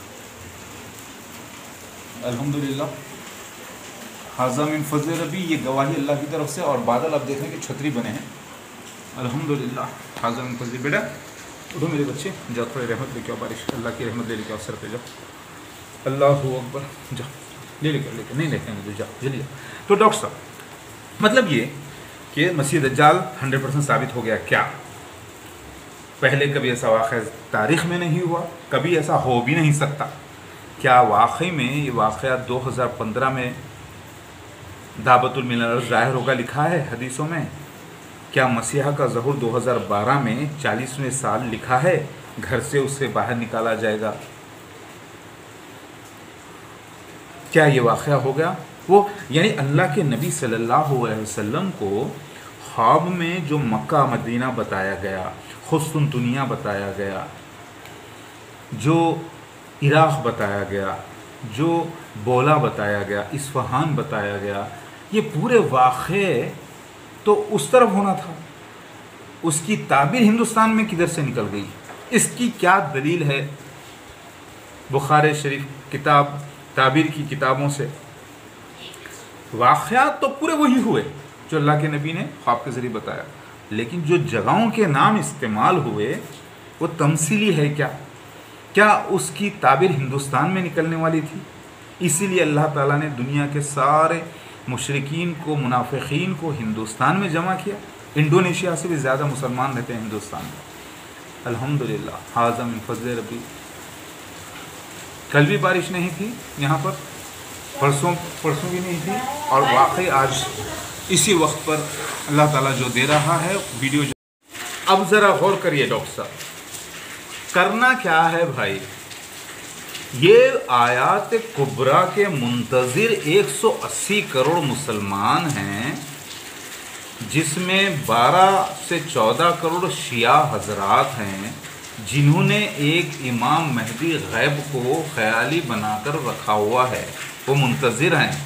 अल्हम्दुलिल्लाह। हाज़ा मिन फज़ल रबी, ये गवाही अल्लाह की तरफ से। और बादल आप देख रहे हैं कि छतरी बने हैं अल्हम्दुलिल्लाह। हाज़ा मिन फज़ल। बेटा उठो मेरे बच्चे, जाओ थोड़ी रहमत लेके आओ, बारिश अल्लाह की रहमत ले लेके आओ सर पे, जाओ। अल्लाहु अकबर, जाओ ले लेकर लेकर नहीं लेते हैं मुझे, जाओ जल्दी जाओ। तो डॉक्टर साहब, मतलब ये कि मसीह दज्जाल हंड्रेड परसेंट साबित हो गया क्या? पहले कभी ऐसा वाक़या तारीख़ में नहीं हुआ, कभी ऐसा हो भी नहीं सकता। क्या वाकई में ये वाक़या दो हज़ार पंद्रह में दावतुल मिनल ज़ाहिर होगा लिखा है हदीसों में? क्या मसीहा का ज़हूर दो हज़ार बारह में चालीसवें साल लिखा है, घर से उसे बाहर निकाला जाएगा? क्या ये वाक़या हो गया? वो यानी अल्लाह के नबी सल्लल्लाहु अलैहि वसल्लम को ख्वाब में जो मक्का मदीना बताया गया, हुस्न दुनिया बताया गया, जो इराक़ बताया गया, जो बोला बताया गया, इस्फहान बताया गया, ये पूरे वाक़े तो उस तरफ होना था। उसकी ताबीर हिंदुस्तान में किधर से निकल गई? इसकी क्या दलील है? बुखारी शरीफ किताब ताबीर की किताबों से वाक़यात तो पूरे वही हुए जो अल्लाह के नबी ने ख्वाब के ज़रिए बताया, लेकिन जो जगहों के नाम इस्तेमाल हुए वो तमसीली है क्या? क्या उसकी ताबीर हिंदुस्तान में निकलने वाली थी? इसीलिए अल्लाह ताला ने दुनिया के सारे मुशरिकीन को, मुनाफिकीन को हिंदुस्तान में जमा किया। इंडोनेशिया से भी ज़्यादा मुसलमान रहते हैं हिंदुस्तान में अल्हम्दुलिल्लाह। हाज़ा मिन फज़ल रब्बी। कल भी बारिश नहीं थी यहाँ पर, परसों परसों भी नहीं थी, और वाकई आज इसी वक्त पर अल्लाह ताला जो दे रहा है वीडियो। अब ज़रा गौर करिए डॉक्टर साहब, करना क्या है भाई? ये आयात कुबरा के मुंतज़िर एक सौ अस्सी करोड़ मुसलमान हैं, जिसमें बारह से चौदह करोड़ शिया हजरात हैं, जिन्होंने एक इमाम महदी गैब को ख्याली बनाकर रखा हुआ है, वो मुंतज़िर हैं,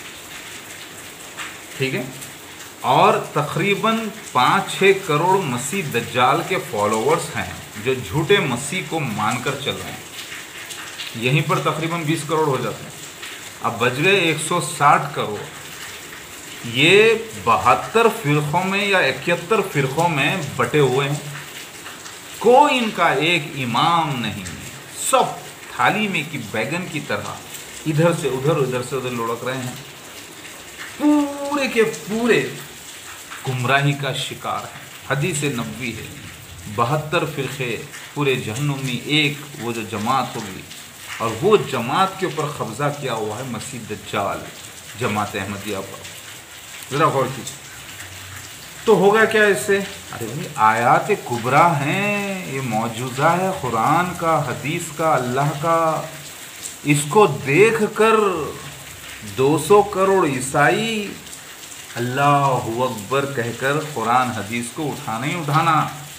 ठीक है। और तकरीबन पाँच छः करोड़ मसीह दज्जाल के फॉलोअर्स हैं जो झूठे मसीह को मानकर चल रहे हैं। यहीं पर तकरीबन बीस करोड़ हो जाते हैं, अब बच गए एक सौ साठ करोड़। ये बहत्तर फ़िरक़ों में या इकहत्तर फ़िरक़ों में बटे हुए हैं, कोई इनका एक इमाम नहीं है, सब थाली में की बैगन की तरह इधर से उधर उधर से उधर लुढ़क रहे हैं, पूरे के पूरे गुमराही का शिकार है। हदीस नबवी है, बहत्तर फ़िरक़े पूरे जहन्नुमी, एक वो जो जमात होगी, और वो जमात के ऊपर कब्ज़ा किया हुआ है मसीह दज्जाल, जमात अहमदिया पर। ज़रा गौर कीजिए तो होगा क्या इससे? अरे भाई आयात कुबरा हैं, ये मौजूज़ा है कुरान का, हदीस का, अल्लाह का। इसको देख कर दो सौ करोड़ ईसाई अल्लाहु अकबर कहकर कुरान हदीस को उठाना ही उठाना।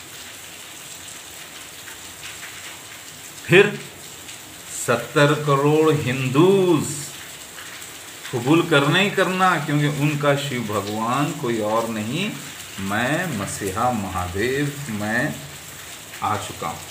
फिर सत्तर करोड़ हिंदूज़ कबूल करना ही करना, क्योंकि उनका शिव भगवान कोई और नहीं, मैं मसीहा महादेव, मैं आ चुका हूँ।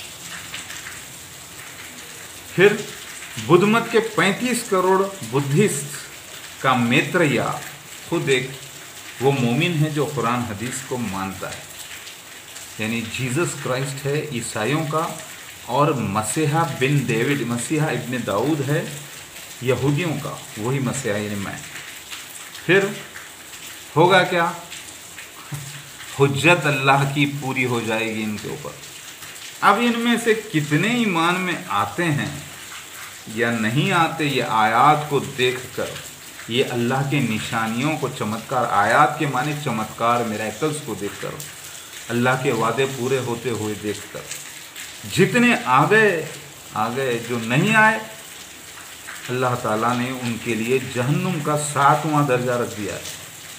फिर बुद्ध मत के पैंतीस करोड़ बुद्धिस्ट का मेत्रिया खुद एक वो मोमिन है जो कुरान हदीस को मानता है, यानी जीसस क्राइस्ट है ईसाइयों का, और मसीहा बिन डेविड, मसीहा इब्न दाऊद है यहूदियों का, वही मसीहा यानी मैं। फिर होगा क्या? हुज्जत अल्लाह की पूरी हो जाएगी इनके ऊपर। अब इनमें से कितने ईमान में आते हैं या नहीं आते, ये आयात को देखकर, ये अल्लाह के निशानियों को, चमत्कार, आयात के माने चमत्कार, मिरेकल्स को देखकर, अल्लाह के वादे पूरे होते हुए देखकर, जितने आ गए आ गए, जो नहीं आए अल्लाह ताला ने उनके लिए जहन्नुम का सातवां दर्जा रख दिया है।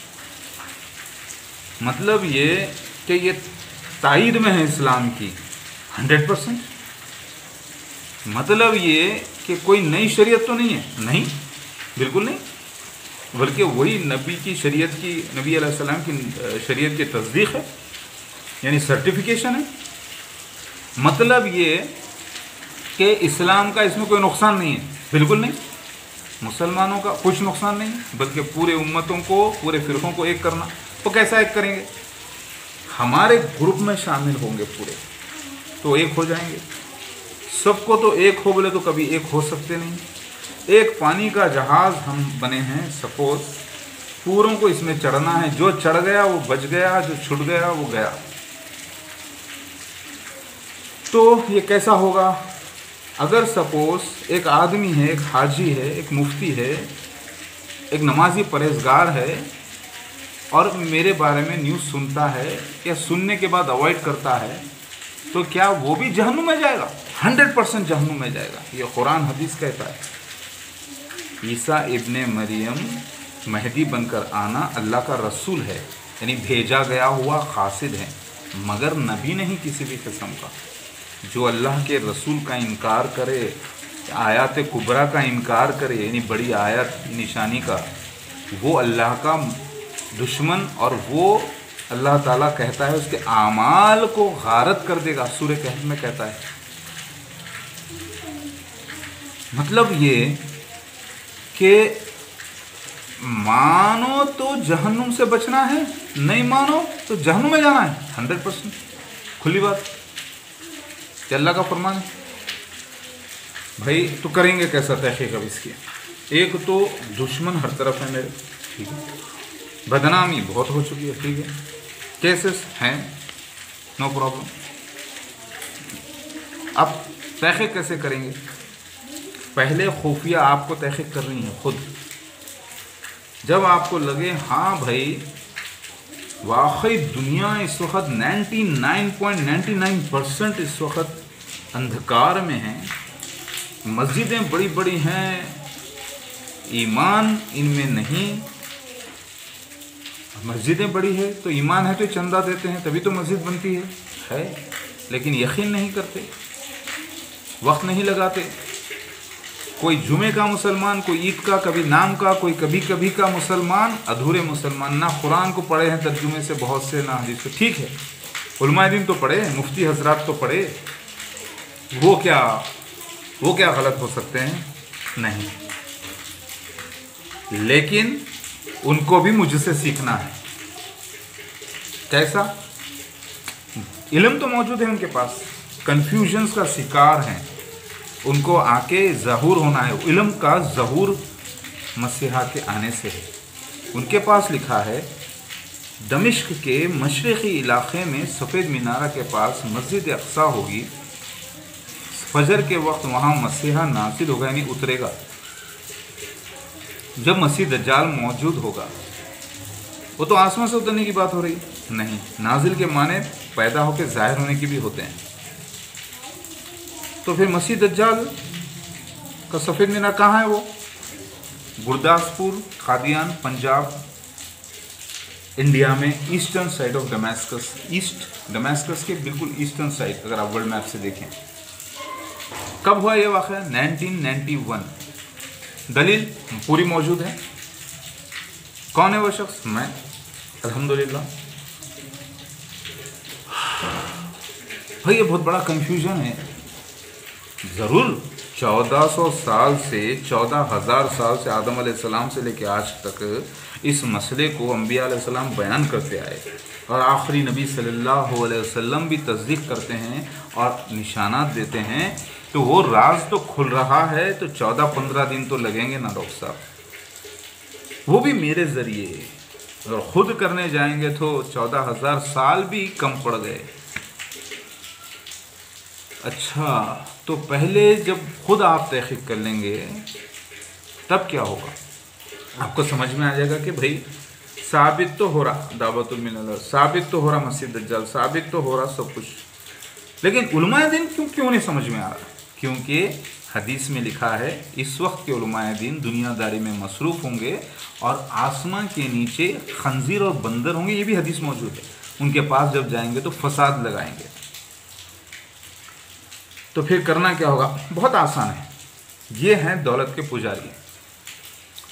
मतलब ये कि ये तायद में है इस्लाम की हंड्रेड परसेंट। मतलब ये कि कोई नई शरीयत तो नहीं है, नहीं, बिल्कुल नहीं, बल्कि वही नबी की शरीयत की, नबी अलैहिस्सलाम की शरीयत की तस्दीक है, यानी सर्टिफिकेशन है। मतलब ये कि इस्लाम का इसमें कोई नुकसान नहीं है, बिल्कुल नहीं। मुसलमानों का कुछ नुकसान नहीं है, बल्कि पूरे उम्मतों को, पूरे फ़िरक़ों को एक करना। तो कैसा एक करेंगे? हमारे ग्रुप में शामिल होंगे पूरे, तो एक हो जाएंगे। सबको तो एक हो बोले तो कभी एक हो सकते नहीं। एक पानी का जहाज़ हम बने हैं, सपोज पूरों को इसमें चढ़ना है, जो चढ़ गया वो बच गया, जो छूट गया वो गया। तो ये कैसा होगा? अगर सपोज एक आदमी है, एक हाजी है, एक मुफ्ती है, एक नमाजी परहेजगार है और मेरे बारे में न्यूज़ सुनता है या सुनने के बाद अवॉइड करता है, तो क्या वो भी जहन्नुम में जाएगा? हंड्रेड परसेंट जहन्नुम में जाएगा। ये कुरान हदीस कहता है। ईसा इब्ने मरियम महदी बनकर आना अल्लाह का रसूल है, यानी भेजा गया हुआ खासिद है, मगर नबी नहीं किसी भी किस्म का। जो अल्लाह के रसूल का इनकार करे, आयत कुबरा का इनकार करे, यानी बड़ी आयत निशानी का, वो अल्लाह का दुश्मन, और वो अल्लाह ताला कहता है उसके आमाल को गारत कर देगा, सूरह कहफ में कहता है। मतलब ये कि मानो तो जहन्नुम से बचना है, नहीं मानो तो जहन्नुम में जाना है, हंड्रेड परसेंट खुली बात। अल्लाह का फरमान है भाई। तो करेंगे कैसा तहकीक अब इसकी? एक तो दुश्मन हर तरफ है मेरे, ठीक है, बदनामी बहुत हो चुकी है, ठीक है, केसेस हैं, नो प्रॉब्लम। अब तहकीक कैसे करेंगे? पहले खुफिया आपको तहकीक करनी है खुद। जब आपको लगे हाँ भाई वाकई दुनिया इस वक्त निन्यानवे पॉइंट निन्यानवे परसेंट इस वक्त अंधकार में है, मस्जिदें बड़ी बड़ी हैं, ईमान इनमें नहीं, मस्जिदें बड़ी है तो ईमान है, तो चंदा देते हैं तभी तो मस्जिद बनती है है लेकिन यकीन नहीं करते, वक्त नहीं लगाते। कोई जुमे का मुसलमान, कोई ईद का कभी नाम का, कोई कभी कभी का मुसलमान, अधूरे मुसलमान। ना कुरान को पढ़े हैं तर्जुमे से बहुत से, ना हदीस को, ठीक है, उलमाए दिन तो पढ़े, मुफ्ती हजरात तो पढ़े, वो क्या वो क्या गलत हो सकते हैं? नहीं, लेकिन उनको भी मुझसे सीखना है। कैसा? इल्म तो मौजूद है उनके पास, कन्फ्यूजन्स का शिकार हैं, उनको आके ज़हूर होना है। इल्म का ज़हूर मसीहा के आने से है। उनके पास लिखा है दमिश्क के मशरक़ी इलाक़े में सफ़ेद मीनारा के पास मस्जिद अक़सा होगी, फजर के वक्त वहाँ मसीहा नाज़िल होगा, यानी उतरेगा। जब मसीह दज्जाल मौजूद होगा, वो तो आसमान से उतरने की बात हो रही नहीं, नाजिल के माने पैदा होकर ज़ाहिर होने की भी होते हैं। तो फिर मसीह दज्जाल का सफ़ेद मीनार कहाँ है? वो गुरदासपुर, कादियान, पंजाब, इंडिया में eastern side of Damascus, east Damascus के बिल्कुल ईस्टर्न साइड, अगर आप वर्ल्ड मैप से देखें। कब हुआ ये वाक़या? Nineteen ninety one. दलील पूरी मौजूद है। कौन है वो शख्स? मैं, अल्हम्दुलिल्लाह। भाई ये बहुत बड़ा कंफ्यूजन है। ज़रूर चौदह सौ साल से, चौदह हज़ार साल से, आदम अलैहिस्सलाम से लेकर आज तक इस मसले को अंबिया अलैहिस्सलाम बयान करते आए, और आखिरी नबी सल्लल्लाहु अलैहि वसल्लम भी तस्दीक करते हैं और निशानात देते हैं। तो वो राज तो खुल रहा है, तो चौदह पंद्रह दिन तो लगेंगे ना डॉक्टर साहब, वो भी मेरे ज़रिए। अगर खुद करने जाएंगे तो चौदह हज़ार साल भी कम पड़ गए। अच्छा, तो पहले जब खुद आप तहकीक कर लेंगे तब क्या होगा? आपको समझ में आ जाएगा कि भाई साबित तो हो रहा दावतुल मिनल्लाह, साबित तो हो रहा मसीह दज्जाल, साबित तो हो रहा सब कुछ, लेकिन उलमाए दिन क्यों क्यों नहीं समझ में आ रहा? क्योंकि हदीस में लिखा है इस वक्त के उलमाए दिन दुनियादारी में मसरूफ़ होंगे और आसमां के नीचे खंजीर और बंदर होंगे। ये भी हदीस मौजूद है। उनके पास जब जाएंगे तो फसाद लगाएंगे। तो फिर करना क्या होगा? बहुत आसान है। ये हैं दौलत के पुजारी।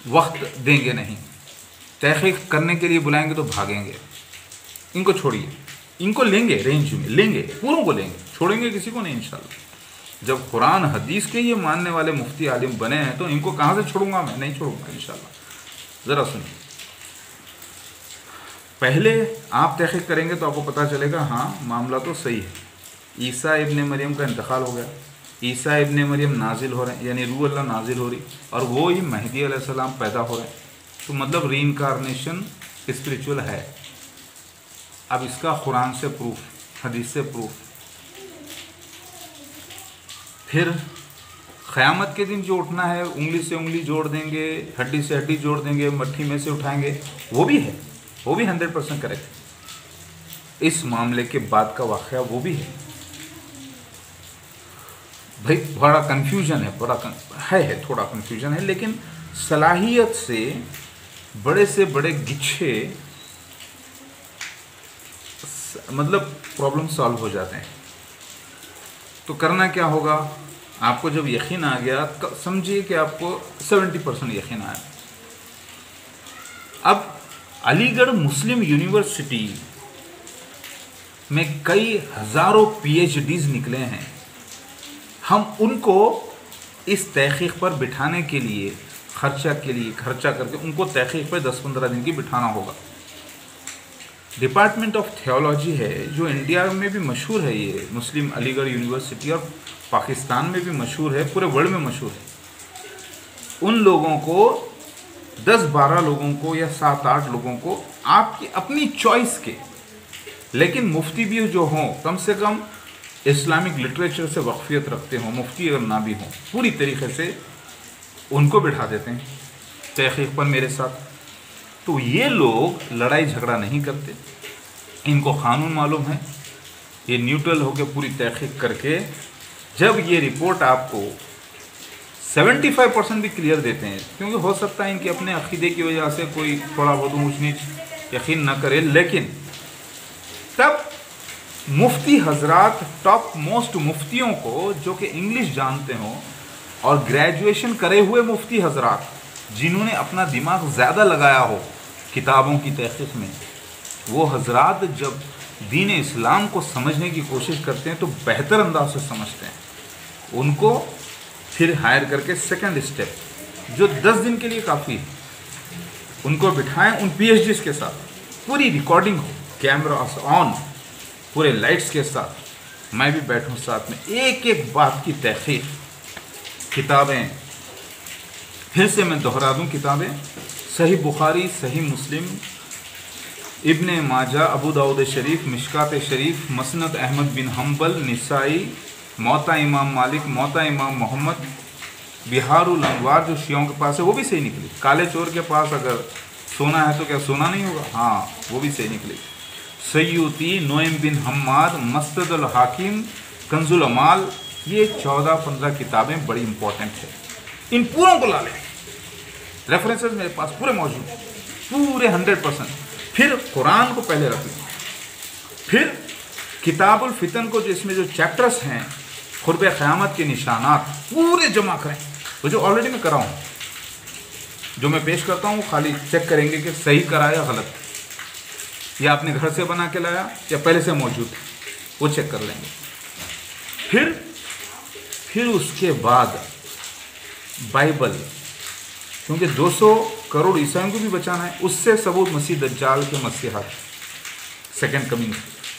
वक्त देंगे नहीं, तहकीक करने के लिए बुलाएंगे तो भागेंगे। इनको छोड़िए, इनको लेंगे, रेंज में लेंगे, पूरों को लेंगे, छोड़ेंगे किसी को नहीं इंशाल्लाह। जब कुरान हदीस के ये मानने वाले मुफ्ती आलिम बने हैं तो इनको कहाँ से छोड़ूंगा मैं? नहीं छोड़ूंगा इंशाल्लाह। ज़रा सुनिए, पहले आप तहकीक करेंगे तो आपको पता चलेगा हाँ मामला तो सही है। ईसा इब्ने मरियम का इंतकाल हो गया, ईसा इब्ने मरियम नाजिल हो रहे हैं, यानी रूह अल्लाह नाजिल हो रही, और वो ही महदी अलैहिस्सलाम पैदा हो रहे हैं। तो मतलब रीइंकारनेशन स्पिरिचुअल है। अब इसका कुरान से प्रूफ, हदीस से प्रूफ। फिर क़यामत के दिन जो उठना है, उंगली से उंगली जोड़ देंगे, हड्डी से हड्डी जोड़ देंगे, मट्ठी में से उठाएंगे, वो भी है, वो भी हंड्रेड परसेंट करेक्ट है। इस मामले के बाद का वाक़या वो भी है। भाई बड़ा कन्फ्यूजन है, बड़ा कन... है है थोड़ा कन्फ्यूजन है, लेकिन सलाहियत से बड़े से बड़े गिच्छे मतलब प्रॉब्लम सॉल्व हो जाते हैं। तो करना क्या होगा? आपको जब यकीन आ गया, समझिए कि आपको सेवेंटी परसेंट यकीन आया। अब अलीगढ़ मुस्लिम यूनिवर्सिटी में कई हज़ारों पीएचडीज निकले हैं। हम उनको इस तहकीक पर बिठाने के लिए खर्चा के लिए खर्चा करके उनको तहकीक पर दस पंद्रह दिन की बिठाना होगा। डिपार्टमेंट ऑफ थियोलॉजी है जो इंडिया में भी मशहूर है, ये मुस्लिम अलीगढ़ यूनिवर्सिटी, और पाकिस्तान में भी मशहूर है, पूरे वर्ल्ड में मशहूर है। उन लोगों को दस बारह लोगों को या सात आठ लोगों को आपकी अपनी चॉइस के, लेकिन मुफ्ती भी जो हों, कम से कम इस्लामिक लिटरेचर से वक्फियत रखते हों, मुफ्ती अगर ना भी हों, पूरी तरीके से उनको बिठा देते हैं तहकीक पर मेरे साथ। तो ये लोग लड़ाई झगड़ा नहीं करते, इनको कानून मालूम है, ये न्यूट्रल होकर पूरी तहकीक करके जब ये रिपोर्ट आपको पचहत्तर परसेंट भी क्लियर देते हैं, क्योंकि हो सकता है इनके अपने अकीदे की वजह से कोई थोड़ा बहुत ऊंच नीच यकीन न करे, लेकिन तब मुफ्ती हजरात, टॉप मोस्ट मुफ्तियों को जो कि इंग्लिश जानते हों और ग्रेजुएशन करे हुए मुफ्ती हजरात जिन्होंने अपना दिमाग ज़्यादा लगाया हो किताबों की तहकीक में, वो हजरात जब दीन इस्लाम को समझने की कोशिश करते हैं तो बेहतर अंदाज से समझते हैं। उनको फिर हायर करके सेकंड स्टेप जो दस दिन के लिए काफ़ी है, उनको बिठाएं उन पीएचडीज के साथ, पूरी रिकॉर्डिंग हो, कैमरा ऑन, पूरे लाइट्स के साथ, मैं भी बैठूं साथ में, एक एक बात की तहकीक, किताबें फिर से मैं दोहरा दूं, किताबें सही बुखारी, सही मुस्लिम, इब्ने माजा, अबू दाऊद शरीफ, मिशकात शरीफ, मसनद अहमद बिन हम्बल, निसाई, मौता इमाम मालिक, मौता इमाम मोहम्मद, बिहारुल अनवार जो शियों के पास है वो भी सही निकली। काले चोर के पास अगर सोना है तो क्या सोना नहीं होगा? हाँ, वो भी सही निकली। सयूती, नोएम बिन हम्माद, मस्तदुल हाकिम, कंजुल अमाल, ये चौदह पंद्रह किताबें बड़ी इंपॉर्टेंट है। इन पूरों को ला लें, रेफरेंसेस मेरे पास पूरे मौजूद हैं, पूरे हंड्रेड परसेंट। फिर कुरान को पहले रख लें, फिर किताबुल फितन को, जो इसमें जो चैप्टर्स हैं, खुर्ब क़यामत के निशानात पूरे जमा करें। तो जो ऑलरेडी मैं कर रहा हूँ, जो मैं पेश करता हूँ, वो खाली चेक करेंगे कि सही करा या गलत, या आपने घर से बना के लाया या पहले से मौजूद है, वो चेक कर लेंगे। फिर फिर उसके बाद बाइबल, क्योंकि दो सौ करोड़ ईसाइयों को भी बचाना है, उससे सबूत मसीह दज्जाल के मसीहा सेकेंड कमिंग।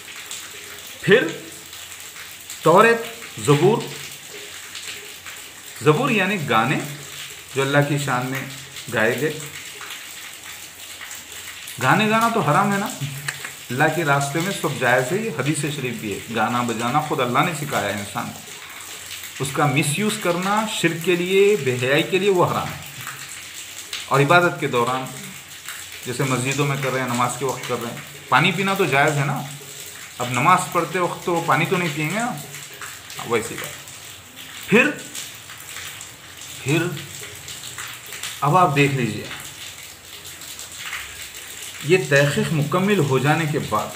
फिर तौरेत, ज़बूर, ज़बूर यानी गाने जो अल्लाह की शान में गाए गए। गाने गाना तो हराम है ना, अल्लाह के रास्ते में सब जायज़ है, ये हदीस शरीफ भी है। गाना बजाना खुद अल्लाह ने सिखाया है इंसान को, उसका मिसयूज़ करना शिर्क के लिए, बेहयाई के लिए, वो हराम है। और इबादत के दौरान जैसे मस्जिदों में कर रहे हैं, नमाज के वक्त कर रहे हैं, पानी पीना तो जायज़ है ना। अब नमाज पढ़ते वक्त तो पानी तो नहीं पिएंगे ना, वैसी बात। फिर फिर अब आप देख लीजिए, ये तहकीक मुकम्मल हो जाने के बाद,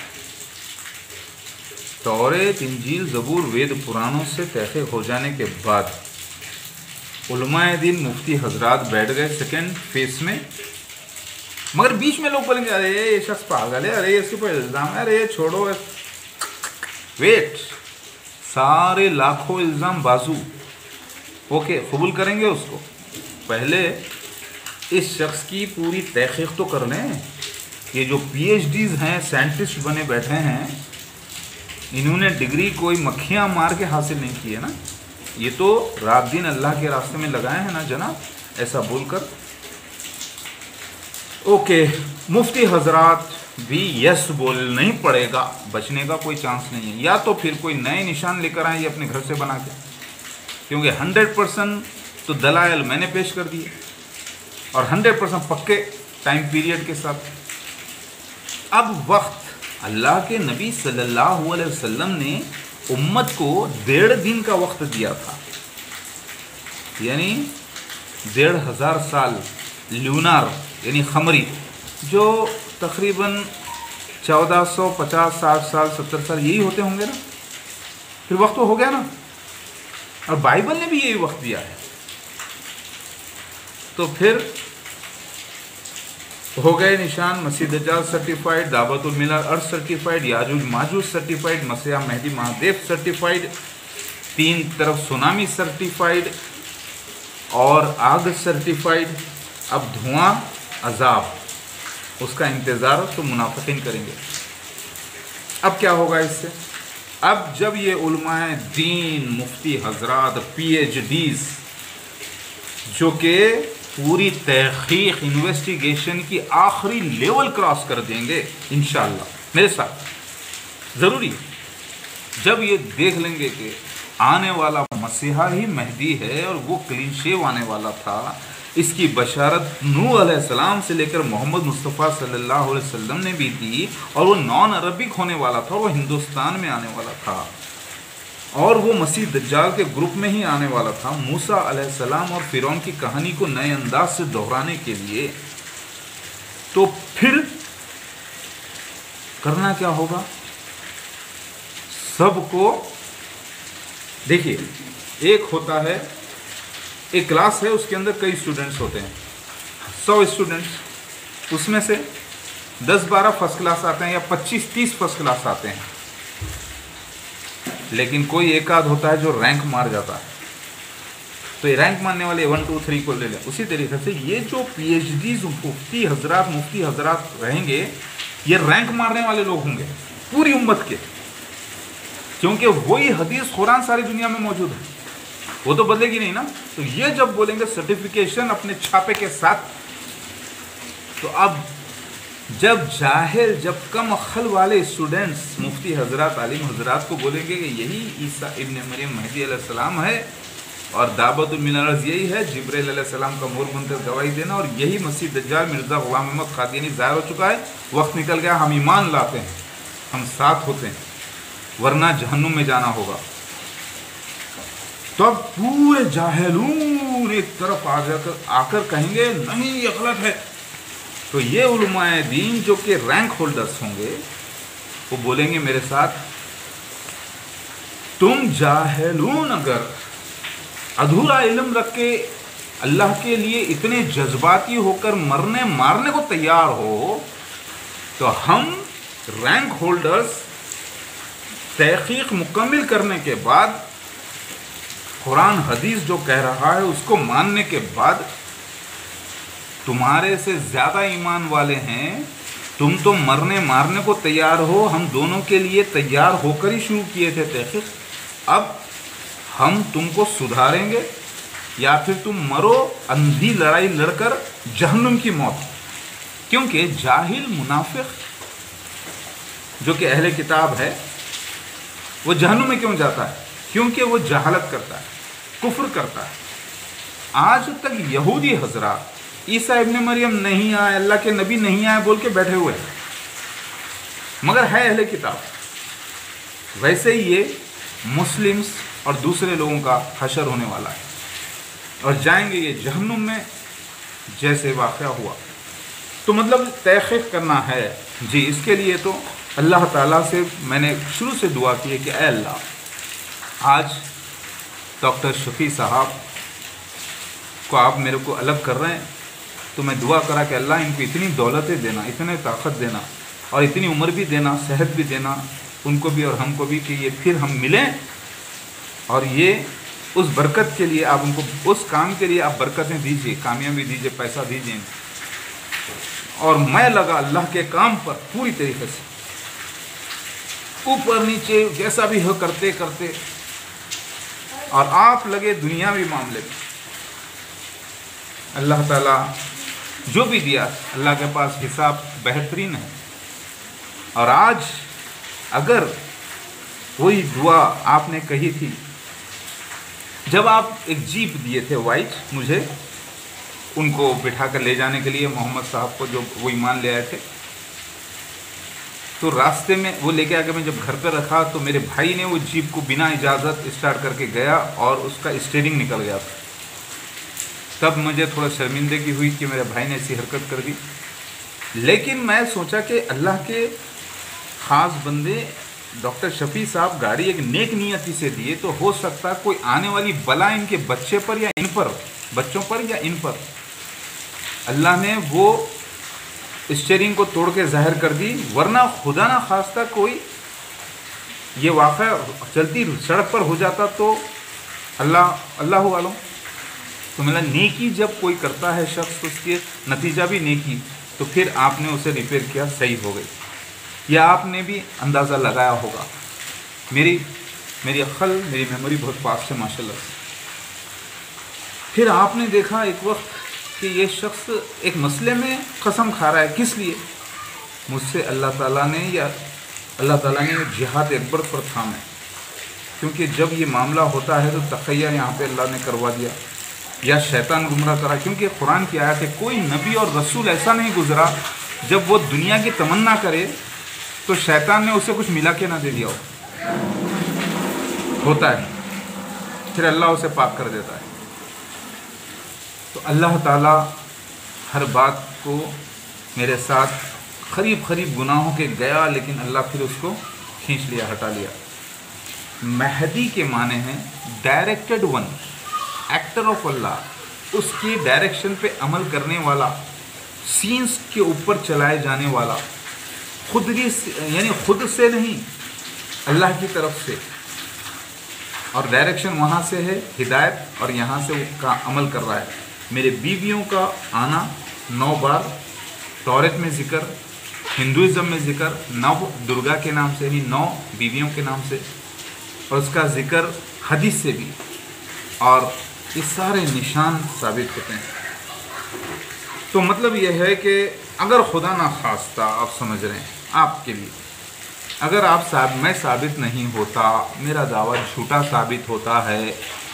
तौरेत, इंजील, ज़बूर, वेद, पुराणों से तहकीक हो जाने के बाद उलमाए दीन मुफ्ती हजरात बैठ गए सेकेंड फेस में, मगर बीच में लोग बोलेंगे अरे ये शख्स पागल है, अरे इसके ऊपर इल्ज़ाम है, अरे छोड़ो। वेट, सारे लाखों इल्ज़ाम बाजू ओके कबूल करेंगे उसको, पहले इस शख्स की पूरी तहकीक तो कर लें। ये जो पीएचडीज हैं, साइंटिस्ट बने बैठे हैं, इन्होंने डिग्री कोई मक्खियाँ मार के हासिल नहीं की है ना, ये तो रात दिन अल्लाह के रास्ते में लगाए हैं ना जनाब, ऐसा बोलकर ओके मुफ्ती हजरात भी यस बोलना ही पड़ेगा, बचने का कोई चांस नहीं है। या तो फिर कोई नए निशान लेकर आए ये अपने घर से बना के, क्योंकि हंड्रेड परसेंट तो दलाइल मैंने पेश कर दिए और हंड्रेड परसेंट पक्के टाइम पीरियड के साथ। अब वक्त अल्लाह के नबी सल्लल्लाहु अलैहि वसल्लम ने उम्मत को डेढ़ दिन का वक्त दिया था, यानी डेढ़ हज़ार साल ल्यूनार यानी खमरी, जो तकरीबन चौदह सौ पचास साठ साल सत्तर साल यही होते होंगे ना, फिर वक्त तो हो गया ना। और बाइबल ने भी यही वक्त दिया है, तो फिर हो गए निशान। मसीह दज्जाल सर्टिफाइड, दावतुल मिलाद अर्थ सर्टिफाइड, याजूज माजूज सर्टिफाइड, मसीहा मेहदी महादेव सर्टिफाइड, तीन तरफ सुनामी सर्टिफाइड और आग सर्टिफाइड। अब धुआं अजाब, उसका इंतज़ार तो मुनाफिकीन करेंगे। अब क्या होगा इससे? अब जब ये उलमाए दीन मुफ्ती हजरात पीएचडीज जो कि पूरी तहकीक इन्वेस्टिगेशन की आखिरी लेवल क्रॉस कर देंगे इंशाअल्लाह मेरे साथ, ज़रूरी जब ये देख लेंगे कि आने वाला मसीहा ही मेहदी है और वो क्लीन शेव आने वाला था, इसकी बशारत नूह अलैहिस्सलाम से लेकर मोहम्मद मुस्तफ़ा सल्लल्लाहु अलैहि वसल्लम ने भी दी, और वो नॉन अरबिक होने वाला था, वो हिंदुस्तान में आने वाला था और वो मसीह दज्जाल के ग्रुप में ही आने वाला था, मूसा अलैहिस्सलाम और फिरौन की कहानी को नए अंदाज से दोहराने के लिए। तो फिर करना क्या होगा? सबको देखिए, एक होता है, एक क्लास है, उसके अंदर कई स्टूडेंट्स होते हैं, सौ स्टूडेंट्स, उसमें से दस बारह फर्स्ट क्लास आते हैं या पच्चीस तीस फर्स्ट क्लास आते हैं, लेकिन कोई एक आध होता है जो रैंक मार जाता है। तो ये रैंक मारने वाले वन टू थ्री को ले लें। उसी तरीके से ये जो पीएचडी मुफ्ती हजरात मुफ्ती हजरात रहेंगे, ये रैंक मारने वाले लोग होंगे पूरी उम्मत के, क्योंकि वही हदीस कुरान सारी दुनिया में मौजूद है, वो तो बदलेगी नहीं ना। तो ये जब बोलेंगे सर्टिफिकेशन अपने छापे के साथ, तो अब जब जाहिल जब कम अक्ल वाले स्टूडेंट्स मुफ्ती हजरात आलिम हजरात को बोलेंगे कि यही ईसा इब्न मरियम मेहदी अलैहिस्सलाम है और दावतुल मिलाद यही है, जिब्रील अलैहिस्सलाम का मोर बनकर गवाही देना, और यही मसीह दज्जाल मिर्ज़ा ग़ुलाम अहमद क़ादियानी ज़ाहिर हो चुका है, वक्त निकल गया, हम ईमान लाते हैं, हम साथ होते हैं, वरना जहन्नुम में जाना होगा। तो अब पूरे जाहिलून एक तरफ आ जाकर आकर कहेंगे नहीं ये गलत है। तो ये उलमाए दीन जो कि रैंक होल्डर्स होंगे, वो बोलेंगे मेरे साथ, तुम जाहिलून अगर अधूरा इल्म रख के अल्लाह के लिए इतने जज्बाती होकर मरने मारने को तैयार हो, तो हम रैंक होल्डर्स तहकीक मुकम्मल करने के बाद, कुरान हदीस जो कह रहा है उसको मानने के बाद, तुम्हारे से ज़्यादा ईमान वाले हैं, तुम तो मरने मारने को तैयार हो, हम दोनों के लिए तैयार होकर ही शुरू किए थे तहकीक, अब हम तुमको सुधारेंगे या फिर तुम मरो अंधी लड़ाई लड़कर जहन्नुम की मौत। क्योंकि जाहिल मुनाफिक जो कि अहले किताब है, वो जहन्नुम में क्यों जाता है? क्योंकि वो जहालत करता है, कुफ्र करता है। आज तक यहूदी हजरात ईसा इब्न मरियम नहीं आए, अल्लाह के नबी नहीं आए बोल के बैठे हुए हैं, मगर है अहले किताब। वैसे ही ये मुस्लिम्स और दूसरे लोगों का हशर होने वाला है और जाएंगे ये जहन्नुम में, जैसे वाक़या हुआ। तो मतलब तहक़ीक़ करना है जी। इसके लिए तो अल्लाह ताला से मैंने शुरू से दुआ की है कि ऐ अल्लाह, आज डॉक्टर शफ़ी साहब को आप मेरे को अलग कर रहे हैं, तो मैं दुआ करा कि अल्लाह इनको इतनी दौलतें देना, इतने ताकत देना और इतनी उम्र भी देना, सेहत भी देना उनको भी और हमको भी, कि ये फिर हम मिलें और ये उस बरकत के लिए आप उनको, उस काम के लिए आप बरकतें दीजिए, कामयाबी दीजिए, पैसा दीजिए। और मैं लगा अल्लाह के काम पर पूरी तरीके से, ऊपर नीचे जैसा भी हो करते करते, और आप लगे दुनियावी मामले में। अल्लाह ताला जो भी दिया अल्लाह के पास हिसाब बेहतरीन है। और आज अगर वही दुआ आपने कही थी, जब आप एक जीप दिए थे वाइट मुझे, उनको बिठा कर ले जाने के लिए मोहम्मद साहब को, जो वो ईमान ले आए थे, तो रास्ते में वो लेके आके मैं जब घर पर रखा तो मेरे भाई ने वो जीप को बिना इजाज़त स्टार्ट करके गया और उसका स्टीयरिंग निकल गया था। तब मुझे थोड़ा शर्मिंदगी हुई कि मेरे भाई ने ऐसी हरकत कर दी। लेकिन मैं सोचा कि अल्लाह के ख़ास बंदे डॉक्टर शफ़ी साहब गाड़ी एक नेक नियति से दिए, तो हो सकता कोई आने वाली बला इनके बच्चे पर या इन पर, बच्चों पर या इन पर, अल्लाह ने वो स्टीयरिंग को तोड़ के ज़ाहिर कर दी। वरना खुदा ना खास्ता कोई ये वाक़या चलती सड़क पर हो जाता तो अल्लाह अल्लाह वालों, तो मतलब नेकी जब कोई करता है शख्स, तो उसके नतीजा भी नेकी, तो फिर आपने उसे रिपेयर किया, सही हो गई। या आपने भी अंदाज़ा लगाया होगा। मेरी मेरी अक्ल, मेरी मेमोरी बहुत फास्ट है माशाल्लाह से। फिर आपने देखा एक वक्त कि ये शख्स एक मसले में कसम खा रहा है, किस लिए? मुझसे अल्लाह ताला ने या अल्लाह ताला ने जिहाद अकबर पर थामा है। क्योंकि जब ये मामला होता है तो तखय्या यहाँ पे अल्लाह ने करवा दिया या शैतान गुमराह करा। क्योंकि कुरान की आयत है, कोई नबी और रसूल ऐसा नहीं गुजरा जब वो दुनिया की तमन्ना करे तो शैतान ने उसे कुछ मिला के ना दे दिया हो। होता है, फिर अल्लाह उसे पाक कर देता है। तो अल्लाह ताला हर बात को मेरे साथ करीब करीब गुनाहों के गया, लेकिन अल्लाह फिर उसको खींच लिया, हटा लिया। महदी के माने हैं डायरेक्टेड वन, एक्टर ऑफ अल्लाह, उसकी डायरेक्शन पे अमल करने वाला, सीन्स के ऊपर चलाए जाने वाला, खुद ही यानी खुद से नहीं, अल्लाह की तरफ से। और डायरेक्शन वहाँ से है हिदायत, और यहाँ से उसका अमल कर रहा है। मेरे बीवियों का आना नौ बार तौरेत में ज़िक्र, हिंदुज़म में ज़िक्र, नव दुर्गा के नाम से नहीं, नौ बीवियों के नाम से, और उसका ज़िक्र हदीस से भी। और ये सारे निशान साबित होते हैं। तो मतलब यह है कि अगर खुदा ना खास्ता, आप समझ रहे हैं, आपके लिए अगर आप साब मैं साबित नहीं होता, मेरा दावा झूठा साबित होता है,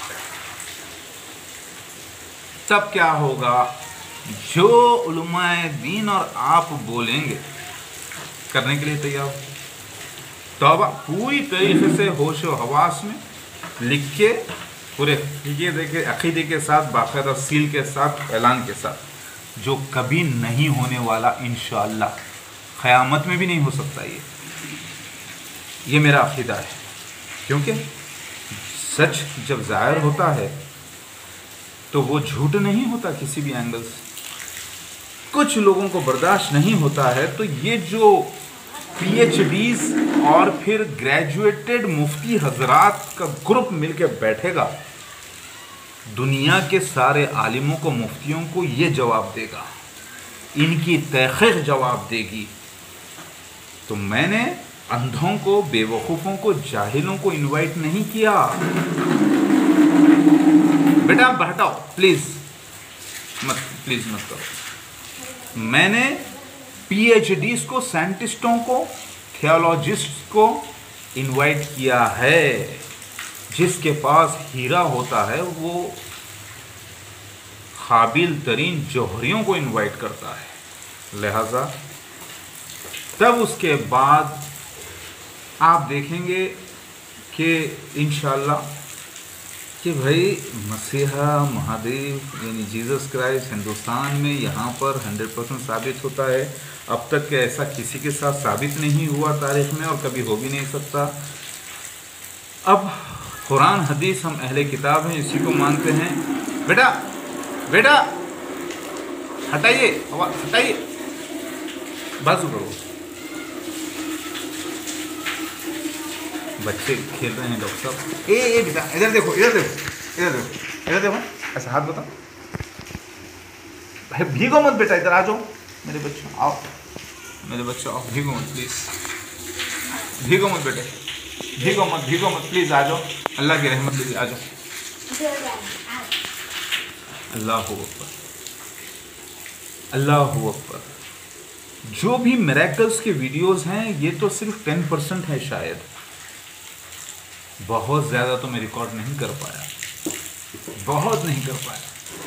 तब क्या होगा? जो उलमाए दीन और आप बोलेंगे करने के लिए तैयार हो। तौबा पूरी तरीके से होश व हवास में लिख के, पूरे देखिए अकीदे के साथ, बाकायदा सील के साथ, ऐलान के साथ, जो कभी नहीं होने वाला, इंशाअल्लाह क़यामत में भी नहीं हो सकता। ये ये मेरा अकीदा है। क्योंकि सच जब ज़ाहिर होता है तो वो झूठ नहीं होता किसी भी एंगल से। कुछ लोगों को बर्दाश्त नहीं होता है, तो ये जो पीएचडीज और फिर ग्रेजुएटेड मुफ्ती हजरात का ग्रुप मिलकर बैठेगा, दुनिया के सारे आलिमों को, मुफ्तियों को ये जवाब देगा, इनकी तहक़ीक़ जवाब देगी। तो मैंने अंधों को, बेवकूफ़ों को, जाहिलों को इनवाइट नहीं किया। बेटा आप हटाओ प्लीज़, मत प्लीज़ मत करो। मैंने पीएचडीज को, साइंटिस्टों को, थियोलॉजिस्ट को इनवाइट किया है। जिसके पास हीरा होता है वो काबिल तरीन जौहरियों को इनवाइट करता है। लिहाजा तब उसके बाद आप देखेंगे कि इंशाअल्लाह कि भाई मसीहा महादेव यानी जीसस क्राइस्ट हिंदुस्तान में यहाँ पर हंड्रेड परसेंट साबित होता है। अब तक के ऐसा किसी के साथ साबित नहीं हुआ तारीख़ में, और कभी हो भी नहीं सकता। अब कुरान हदीस, हम अहले किताब हैं, इसी को मानते हैं। बेटा बेटा हटाइए, हटाइए, बाजू करो। बच्चे खेल रहे हैं डॉक्टर साहब। ए ए बेटा इधर देखो, इधर देखो, इधर देखो, इधर देखो, ऐसा हाथ बताओ। भाई भीगो मत बेटा, इधर आ जाओ मेरे बच्चों, आओ मेरे बच्चों, आओ, भीगो मत प्लीज़, भीगो मत बेटे, भीगो मत, भीगो मत प्लीज़, आ जाओ, अल्लाह की रहमत लीजिए, आ जाओ। अल्लाह हू अकबर, अल्लाह हू अकबर। जो भी मिरेकल्स के वीडियोस हैं ये तो सिर्फ टेन परसेंट है शायद, बहुत ज़्यादा तो मैं रिकॉर्ड नहीं कर पाया, बहुत नहीं कर पाया।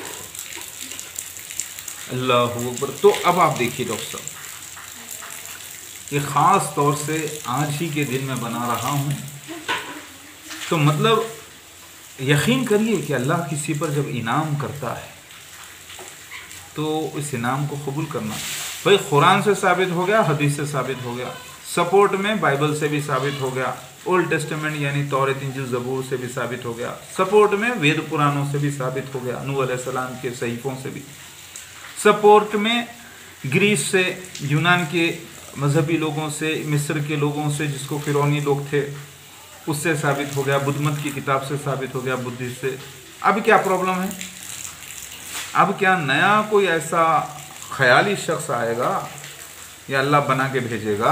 अल्लाह हू अकबर। तो अब आप देखिए डॉक्टर साहब, ये ख़ास तौर से आज ही के दिन मैं बना रहा हूँ, तो मतलब यकीन करिए कि अल्लाह किसी पर जब इनाम करता है तो इस इनाम को कबूल करना। भाई कुरान से साबित हो गया, हदीस से साबित हो गया, सपोर्ट में बाइबल से भी साबित हो गया, ओल्ड टेस्टामेंट यानी तौरात इंजील ज़बूर से भी साबित हो गया, सपोर्ट में वेद पुराणों से भी साबित हो गया, नूह अलैहिस्सलाम के सहीफ़ों से भी, सपोर्ट में ग्रीस से, यूनान के मजहबी लोगों से, मिस्र के लोगों से जिसको फिरौनी लोग थे उससे साबित हो गया, बुद्ध मत की किताब से साबित हो गया, बुद्धिस्ट से। अब क्या प्रॉब्लम है? अब क्या नया कोई ऐसा ख्याली शख्स आएगा या अल्लाह बना के भेजेगा?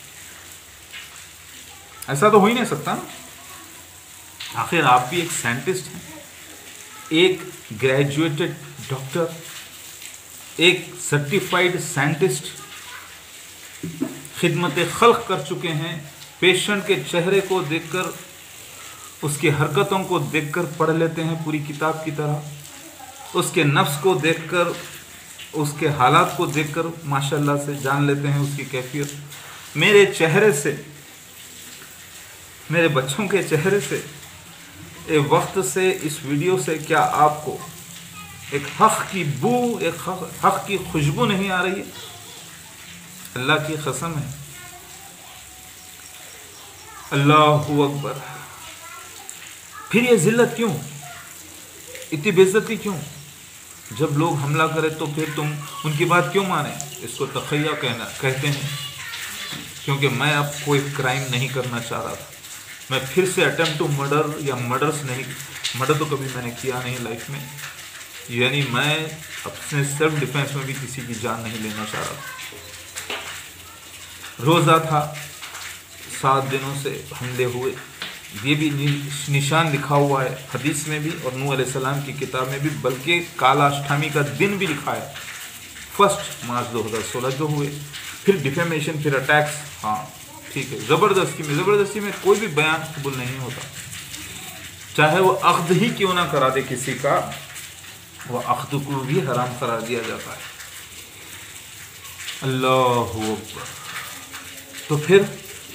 ऐसा तो हो ही नहीं सकता ना। आखिर आप भी एक साइंटिस्ट हैं, एक ग्रेजुएटेड डॉक्टर, एक सर्टिफाइड साइंटिस्ट, खिदमत खल्क कर चुके हैं। पेशेंट के चेहरे को देखकर, उसकी हरकतों को देखकर पढ़ लेते हैं पूरी किताब की तरह, उसके नफ्स को देखकर, उसके हालात को देखकर माशाल्लाह से जान लेते हैं उसकी कैफियत। मेरे चेहरे से, मेरे बच्चों के चेहरे से, एक वक्त से, इस वीडियो से क्या आपको एक हक़ की बू, एक हक़ की खुशबू नहीं आ रही है? अल्लाह की कसम है। अल्लाहु अकबर। फिर ये जिल्लत क्यों, इतनी बेइज्जती क्यों? जब लोग हमला करें तो फिर तुम उनकी बात क्यों माने? इसको तखय्या कहना कहते हैं। क्योंकि मैं अब कोई क्राइम नहीं करना चाह रहा था, मैं फिर से अटेम्प्ट टू मर्डर या मर्डर्स नहीं, मर्डर तो कभी मैंने किया नहीं लाइफ में, यानी मैं अपने सेल्फ डिफेंस में भी किसी की जान नहीं लेना चाह रहा था। रोज़ा था, सात दिनों से हमले हुए, ये भी निशान लिखा हुआ है हदीस में भी और नूह अलैहिस्सलाम की किताब में भी, बल्कि काला अष्टमी का दिन भी लिखा है, फर्स्ट मार्च दो हज़ार सोलह जो हुए। फिर डिफेमेशन, फिर अटैक्स, हाँ ठीक है, ज़बरदस्ती में, ज़बरदस्ती में कोई भी बयान कबूल नहीं होता, चाहे वो अख्द ही क्यों ना करा दे किसी का, वह अख्द को भी हराम करार दिया जाता है। अल्लाहु अकबर। तो फिर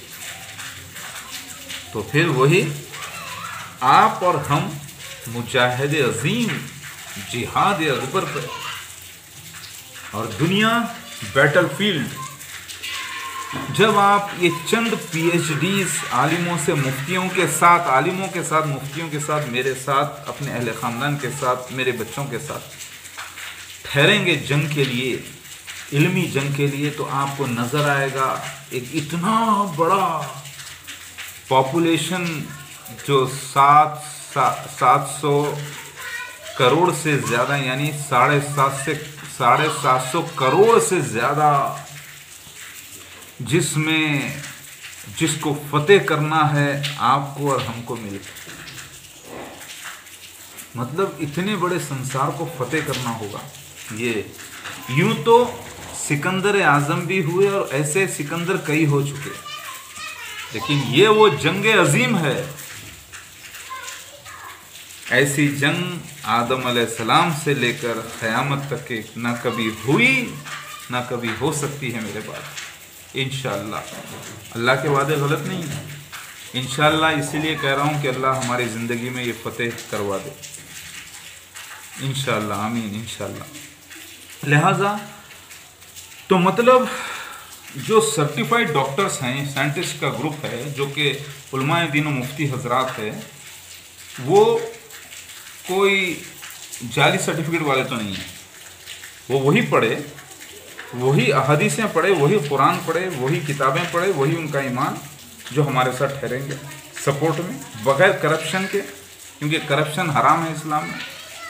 तो फिर वही आप और हम मुजाहिद अजीम जिहाद अकबर पर, और दुनिया बैटल फील्ड। जब आप ये चंद पीएचडीज आलिमों से, मुफ्तियों के साथ, आलिमों के साथ, मुफ्तियों के साथ, मेरे साथ, अपने अहले ख़ानदान के साथ, मेरे बच्चों के साथ ठहरेंगे जंग के लिए, इल्मी जंग के लिए, तो आपको नज़र आएगा एक इतना बड़ा पॉपुलेशन जो सात सा, सात सौ करोड़ से ज़्यादा, यानी साढ़े सात से साढ़े सात सौ करोड़ से ज़्यादा, जिसमें जिसको फतेह करना है आपको और हमको मिलकर, मतलब इतने बड़े संसार को फतेह करना होगा। ये यूं तो सिकंदर आज़म भी हुए और ऐसे सिकंदर कई हो चुके, लेकिन ये वो जंग अजीम है। ऐसी जंग आदम अलैहिस्सलाम से लेकर क़यामत तक के ना कभी हुई ना कभी हो सकती है मेरे बाद, इंशाअल्लाह। अल्लाह के वादे गलत नहीं है, इंशाअल्लाह। इसीलिए कह रहा हूँ कि अल्लाह हमारी ज़िंदगी में ये फतेह करवा दे, इंशाअल्लाह, आमीन, इंशाअल्लाह। लिहाजा तो मतलब जो सर्टिफाइड डॉक्टर्स हैं, साइंटिस्ट का ग्रुप है जो कि उलमाए दीन और मुफ्ती हजरात है, वो कोई जाली सर्टिफिकेट वाले तो नहीं हैं। वो वही पढ़े, वही अहदीसें पढ़े, वही कुरान पढ़े, वही किताबें पढ़े, वही उनका ईमान जो हमारे साथ ठहरेंगे सपोर्ट में, बगैर करप्शन के, क्योंकि करप्शन हराम है इस्लाम में।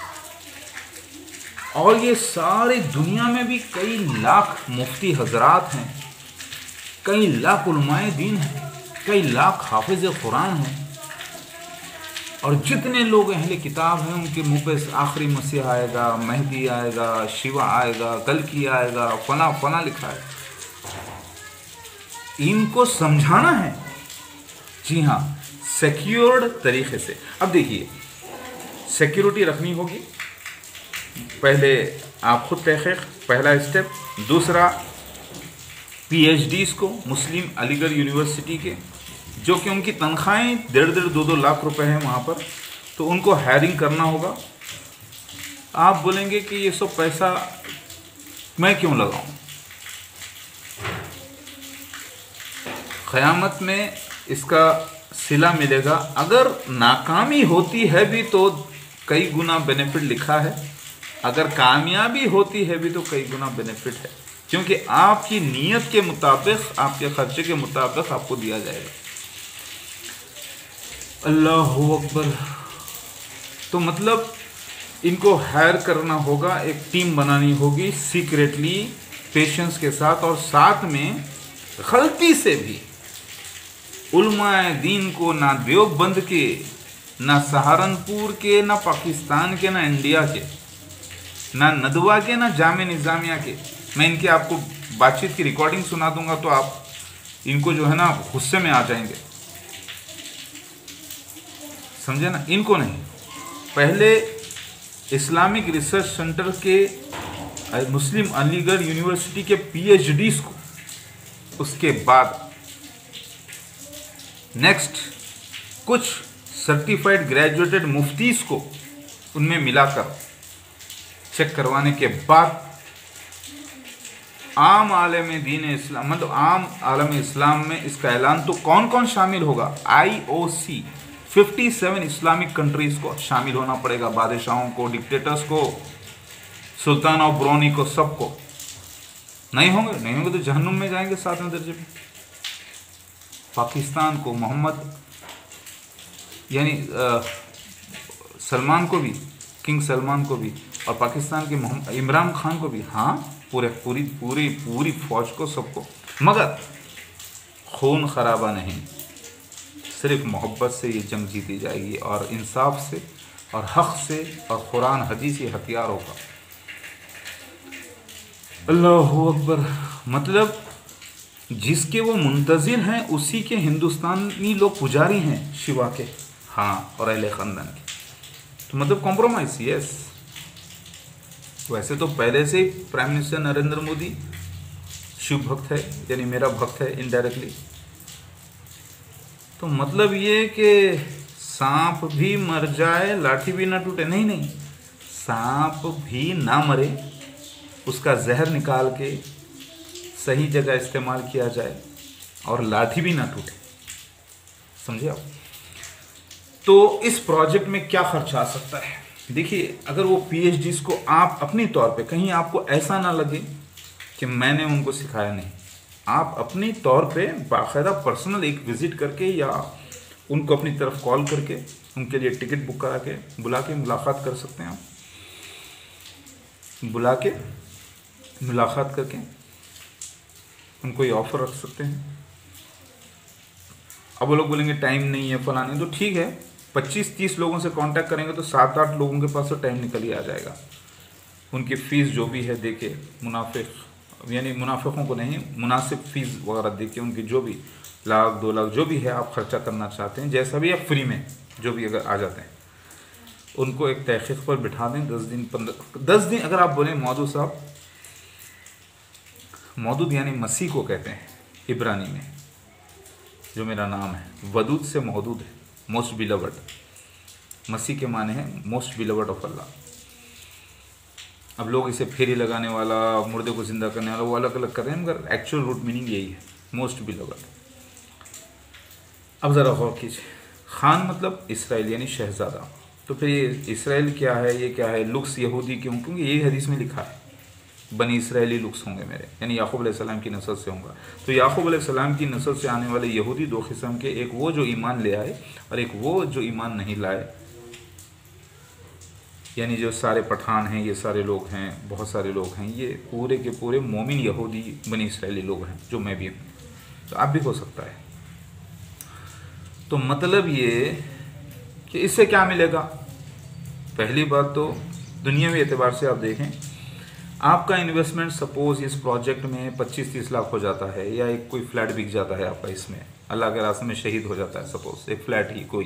और ये सारी दुनिया में भी कई लाख मुफ्ती हजरात हैं, कई लाख उलमाए दीन हैं, कई लाख हाफिज कुरान हैं, और जितने लोग अहले किताब हैं उनके मुंह पे आखिरी मसीह आएगा, मेहदी आएगा, शिवा आएगा, कल्कि आएगा, फला फला लिखा है। इनको समझाना है, जी हाँ, सिक्योर्ड तरीके से। अब देखिए, सिक्योरिटी रखनी होगी, पहले आप खुद तहकीक, पहला स्टेप। दूसरा, पीएचडीज़ को मुस्लिम अलीगढ़ यूनिवर्सिटी के, जो कि उनकी तनख्वाहें डेढ़ डेढ़ दो दो लाख रुपए हैं वहाँ पर, तो उनको हायरिंग करना होगा। आप बोलेंगे कि ये सब पैसा मैं क्यों लगाऊं? क़यामत में इसका सिला मिलेगा। अगर नाकामी होती है भी तो कई गुना बेनिफिट लिखा है, अगर कामयाबी होती है भी तो कई गुना बेनिफिट है, क्योंकि आपकी नीयत के मुताबिक, आपके खर्चे के मुताबिक आपको दिया जाएगा। अल्लाहु अकबर। तो मतलब इनको हायर करना होगा, एक टीम बनानी होगी सीक्रेटली, पेशेंस के साथ, और साथ में गलती से भी उलमाए दीन को ना देवबंद के, ना सहारनपुर के, ना पाकिस्तान के, ना इंडिया के, ना नदवा के, ना जामे निज़ामिया के, मैं इनकी आपको बातचीत की रिकॉर्डिंग सुना दूंगा तो आप इनको जो है ना गुस्से में आ जाएंगे, समझे ना। इनको नहीं, पहले इस्लामिक रिसर्च सेंटर के मुस्लिम अलीगढ़ यूनिवर्सिटी के पीएचडीज़ को, उसके बाद नेक्स्ट कुछ सर्टिफाइड ग्रेजुएटेड मुफ्तीज़ को उनमें मिलाकर चेक करवाने के बाद आम आलम दीन इस्लाम, मतलब आम आलम इस्लाम में इसका ऐलान। तो कौन कौन शामिल होगा? आई ओ सी सत्तावन इस्लामिक कंट्रीज़ को शामिल होना पड़ेगा, बादशाहों को, डिक्टेटर्स को, सुल्तान और ब्रोनी को, सबको। नहीं होंगे नहीं होंगे तो जहन्नुम में जाएंगे सातवें दर्जे में। पाकिस्तान को, मोहम्मद यानी सलमान को भी, किंग सलमान को भी, और पाकिस्तान के मोहम्मद इमरान खान को भी, हाँ, पूरे पूरी पूरी पूरी फौज को, सबको। मगर खून खराबा नहीं, सिर्फ मोहब्बत से ये जंग जीती जाएगी, और इंसाफ से, और हक़ से, और कुरान हदीसी हथियारों का। अल्लाहु अकबर। मतलब जिसके वो मुंतज़िर हैं उसी के हिंदुस्तानी लोग पुजारी हैं शिवा के, हाँ, और अहले ख़ानदान के। तो मतलब कॉम्प्रोमाइज़, यस। वैसे तो पहले से ही प्राइम मिनिस्टर नरेंद्र मोदी शिव भक्त है, यानी मेरा भक्त है इनडायरेक्टली। तो मतलब ये कि सांप भी मर जाए लाठी भी ना टूटे, नहीं नहीं, सांप भी ना मरे, उसका जहर निकाल के सही जगह इस्तेमाल किया जाए, और लाठी भी ना टूटे, समझे आप। तो इस प्रोजेक्ट में क्या खर्चा आ सकता है? देखिए, अगर वो पीएचडीज़ को आप अपनी तौर पे, कहीं आपको ऐसा ना लगे कि मैंने उनको सिखाया, नहीं, आप अपनी तौर पे बाकायदा पर्सनल एक विज़िट करके या उनको अपनी तरफ कॉल करके उनके लिए टिकट बुक करा के बुला के मुलाकात कर सकते हैं। आप बुला के मुलाकात करके उनको ये ऑफ़र रख सकते हैं। अब वो लोग बोलेंगे टाइम नहीं है, फला नहीं, तो ठीक है, पच्चीस तीस लोगों से कांटेक्ट करेंगे तो सात आठ लोगों के पास तो टाइम निकल ही आ जाएगा। उनकी फ़ीस जो भी है दे के, मुनाफिक यानी मुनाफिकों को नहीं, मुनासिब फ़ीस वगैरह दे के, उनकी जो भी लाख दो लाख जो भी है आप ख़र्चा करना चाहते हैं, जैसा भी, आप फ्री में जो भी अगर आ जाते हैं, उनको एक तहक़ीक़ पर बिठा दें। दस दिन पंद्रह दस दिन अगर आप बोलें मौदूद साहब, मौदूद यानी मसीह को कहते हैं इब्रानी में, जो मेरा नाम है, वदूद से मौदूद है, मोस्ट बिलवर्ड। मसीह के माने हैं मोस्ट बिलवर्ड ऑफ अल्लाह। अब लोग इसे फेरी लगाने वाला, मुर्दे को ज़िंदा करने वाला, वो अलग अलग कर रहे हैं, मगर एक्चुअल रूट मीनिंग यही है, मोस्ट बिलवर्ड। अब ज़रा गौर कीजिए, खान मतलब इसराइल यानी शहज़ादा, तो फिर ये इसराइल क्या है, ये क्या है, लुक्स यहूदी क्यों? क्योंकि यही हदीस में लिखा है, बनी इसराइली लुक्स होंगे मेरे, यानी याकूब अलैहिस्सलाम की नस्ल से होगा। तो याकूब अलैहिस्सलाम की नस्ल से आने वाले यहूदी दो किस्म के, एक वो जो ईमान ले आए और एक वो जो ईमान नहीं लाए, यानी जो सारे पठान हैं, ये सारे लोग हैं, बहुत सारे लोग हैं, ये पूरे के पूरे मोमिन यहूदी बनी इसराइली लोग हैं, जो मैं भी हूँ। तो आप भी हो सकता है। तो मतलब ये कि इससे क्या मिलेगा? पहली बात तो दुनियावी एतबार से आप देखें, आपका इन्वेस्टमेंट सपोज इस प्रोजेक्ट में पच्चीस तीस लाख हो जाता है, या एक कोई फ्लैट बिक जाता है आपका, इसमें अल्लाह के रास्ते में शहीद हो जाता है सपोज एक फ्लैट ही कोई,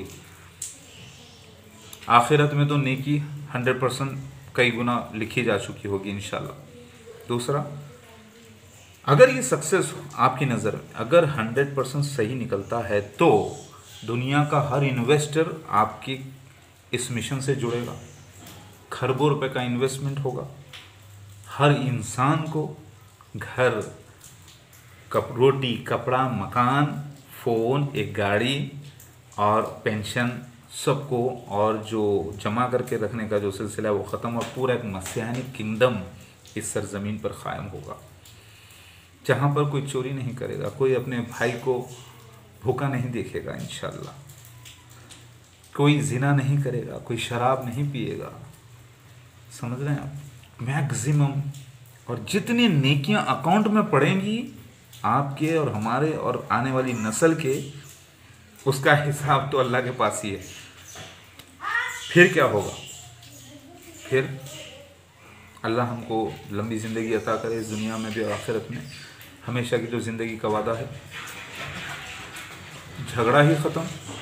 आखिरत में तो नेकी हंड्रेड परसेंट कई गुना लिखी जा चुकी होगी इंशाल्लाह। दूसरा, अगर ये सक्सेस आपकी नज़र में अगर हंड्रेड परसेंट सही निकलता है तो दुनिया का हर इन्वेस्टर आपकी इस मिशन से जुड़ेगा, खरबों रुपए का इन्वेस्टमेंट होगा, हर इंसान को घर, कप रोटी, कपड़ा, मकान, फ़ोन, एक गाड़ी और पेंशन सबको, और जो जमा करके रखने का जो सिलसिला है वो ख़त्म, और पूरा एक मसीहानी किंगडम इस सरजमीन पर क़ायम होगा, जहाँ पर कोई चोरी नहीं करेगा, कोई अपने भाई को भूखा नहीं देखेगा इंशाल्लाह, कोई जिना नहीं करेगा, कोई शराब नहीं पिएगा। समझ रहे हैं आप? मैक्सिमम, और जितनी नेकियां अकाउंट में पड़ेंगी आपके और हमारे और आने वाली नस्ल के, उसका हिसाब तो अल्लाह के पास ही है। फिर क्या होगा? फिर अल्लाह हमको लंबी ज़िंदगी अता करे इस दुनिया में भी और आखिरत में। हमेशा की जो ज़िंदगी का वादा है, झगड़ा ही ख़त्म।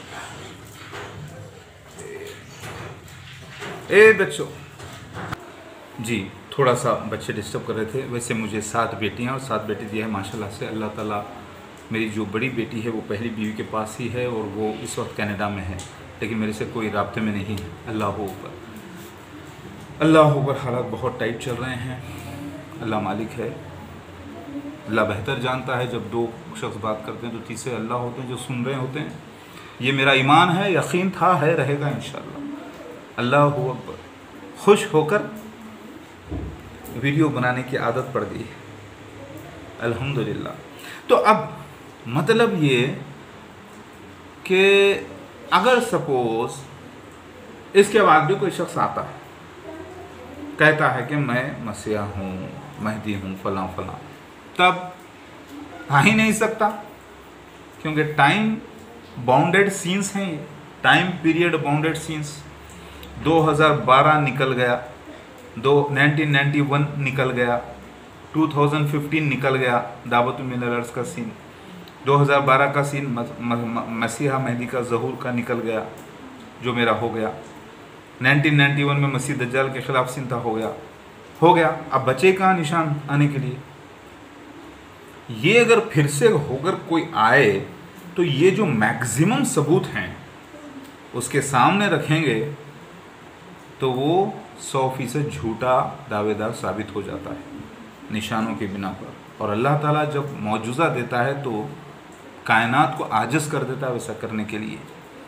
ए बच्चों जी, थोड़ा सा बच्चे डिस्टर्ब कर रहे थे। वैसे मुझे सात बेटियां और सात बेटे दिए हैं माशाल्लाह से अल्लाह ताला। मेरी जो बड़ी बेटी है वो पहली बीवी के पास ही है और वो इस वक्त कनाडा में है, लेकिन मेरे से कोई राब्ते में नहीं है। अल्लाह ऊपर, अल्लाह ऊपर, हालात बहुत टाइट चल रहे हैं। अल्लाह मालिक है, अल्लाह बेहतर जानता है। जब दो शख्स बात करते हैं तो तीसरे अल्लाह होते हैं जो सुन रहे होते हैं। ये मेरा ईमान है, यकीन था, है, रहेगा इंशाअल्लाह। अल्लाह अकबर। खुश होकर वीडियो बनाने की आदत पड़ गई है अल्हम्दुलिल्लाह। तो अब मतलब ये कि अगर सपोज इसके बाद भी कोई शख्स आता है, कहता है कि मैं मसीहा हूँ, महदी हूँ, फलां फलां, तब आ ही नहीं सकता, क्योंकि टाइम बाउंडेड सीन्स हैं, ये टाइम पीरियड बाउंडेड सीन्स। दो हज़ार बारह निकल गया, दो नाइनटीन नाइंटी वन निकल गया, टू थाउजेंड फिफ्टीन निकल गया, दावतुल मिनल का सीन, दो हज़ार बारह का सीन मसीहा महदी का ज़हूर का निकल गया, जो मेरा हो गया। नाइनटीन नाइंटी वन में मसीह दज्जाल के ख़िलाफ़ सीन था, हो गया हो गया अब बचे कहाँ निशान आने के लिए? ये अगर फिर से होकर कोई आए तो ये जो मैक्सिमम सबूत हैं उसके सामने रखेंगे तो वो सौ फीसद झूठा दावेदार साबित हो जाता है निशानों के बिना पर। और अल्लाह ताला जब मौजूज़ा देता है तो कायनात को आजिज़ कर देता है वैसा करने के लिए।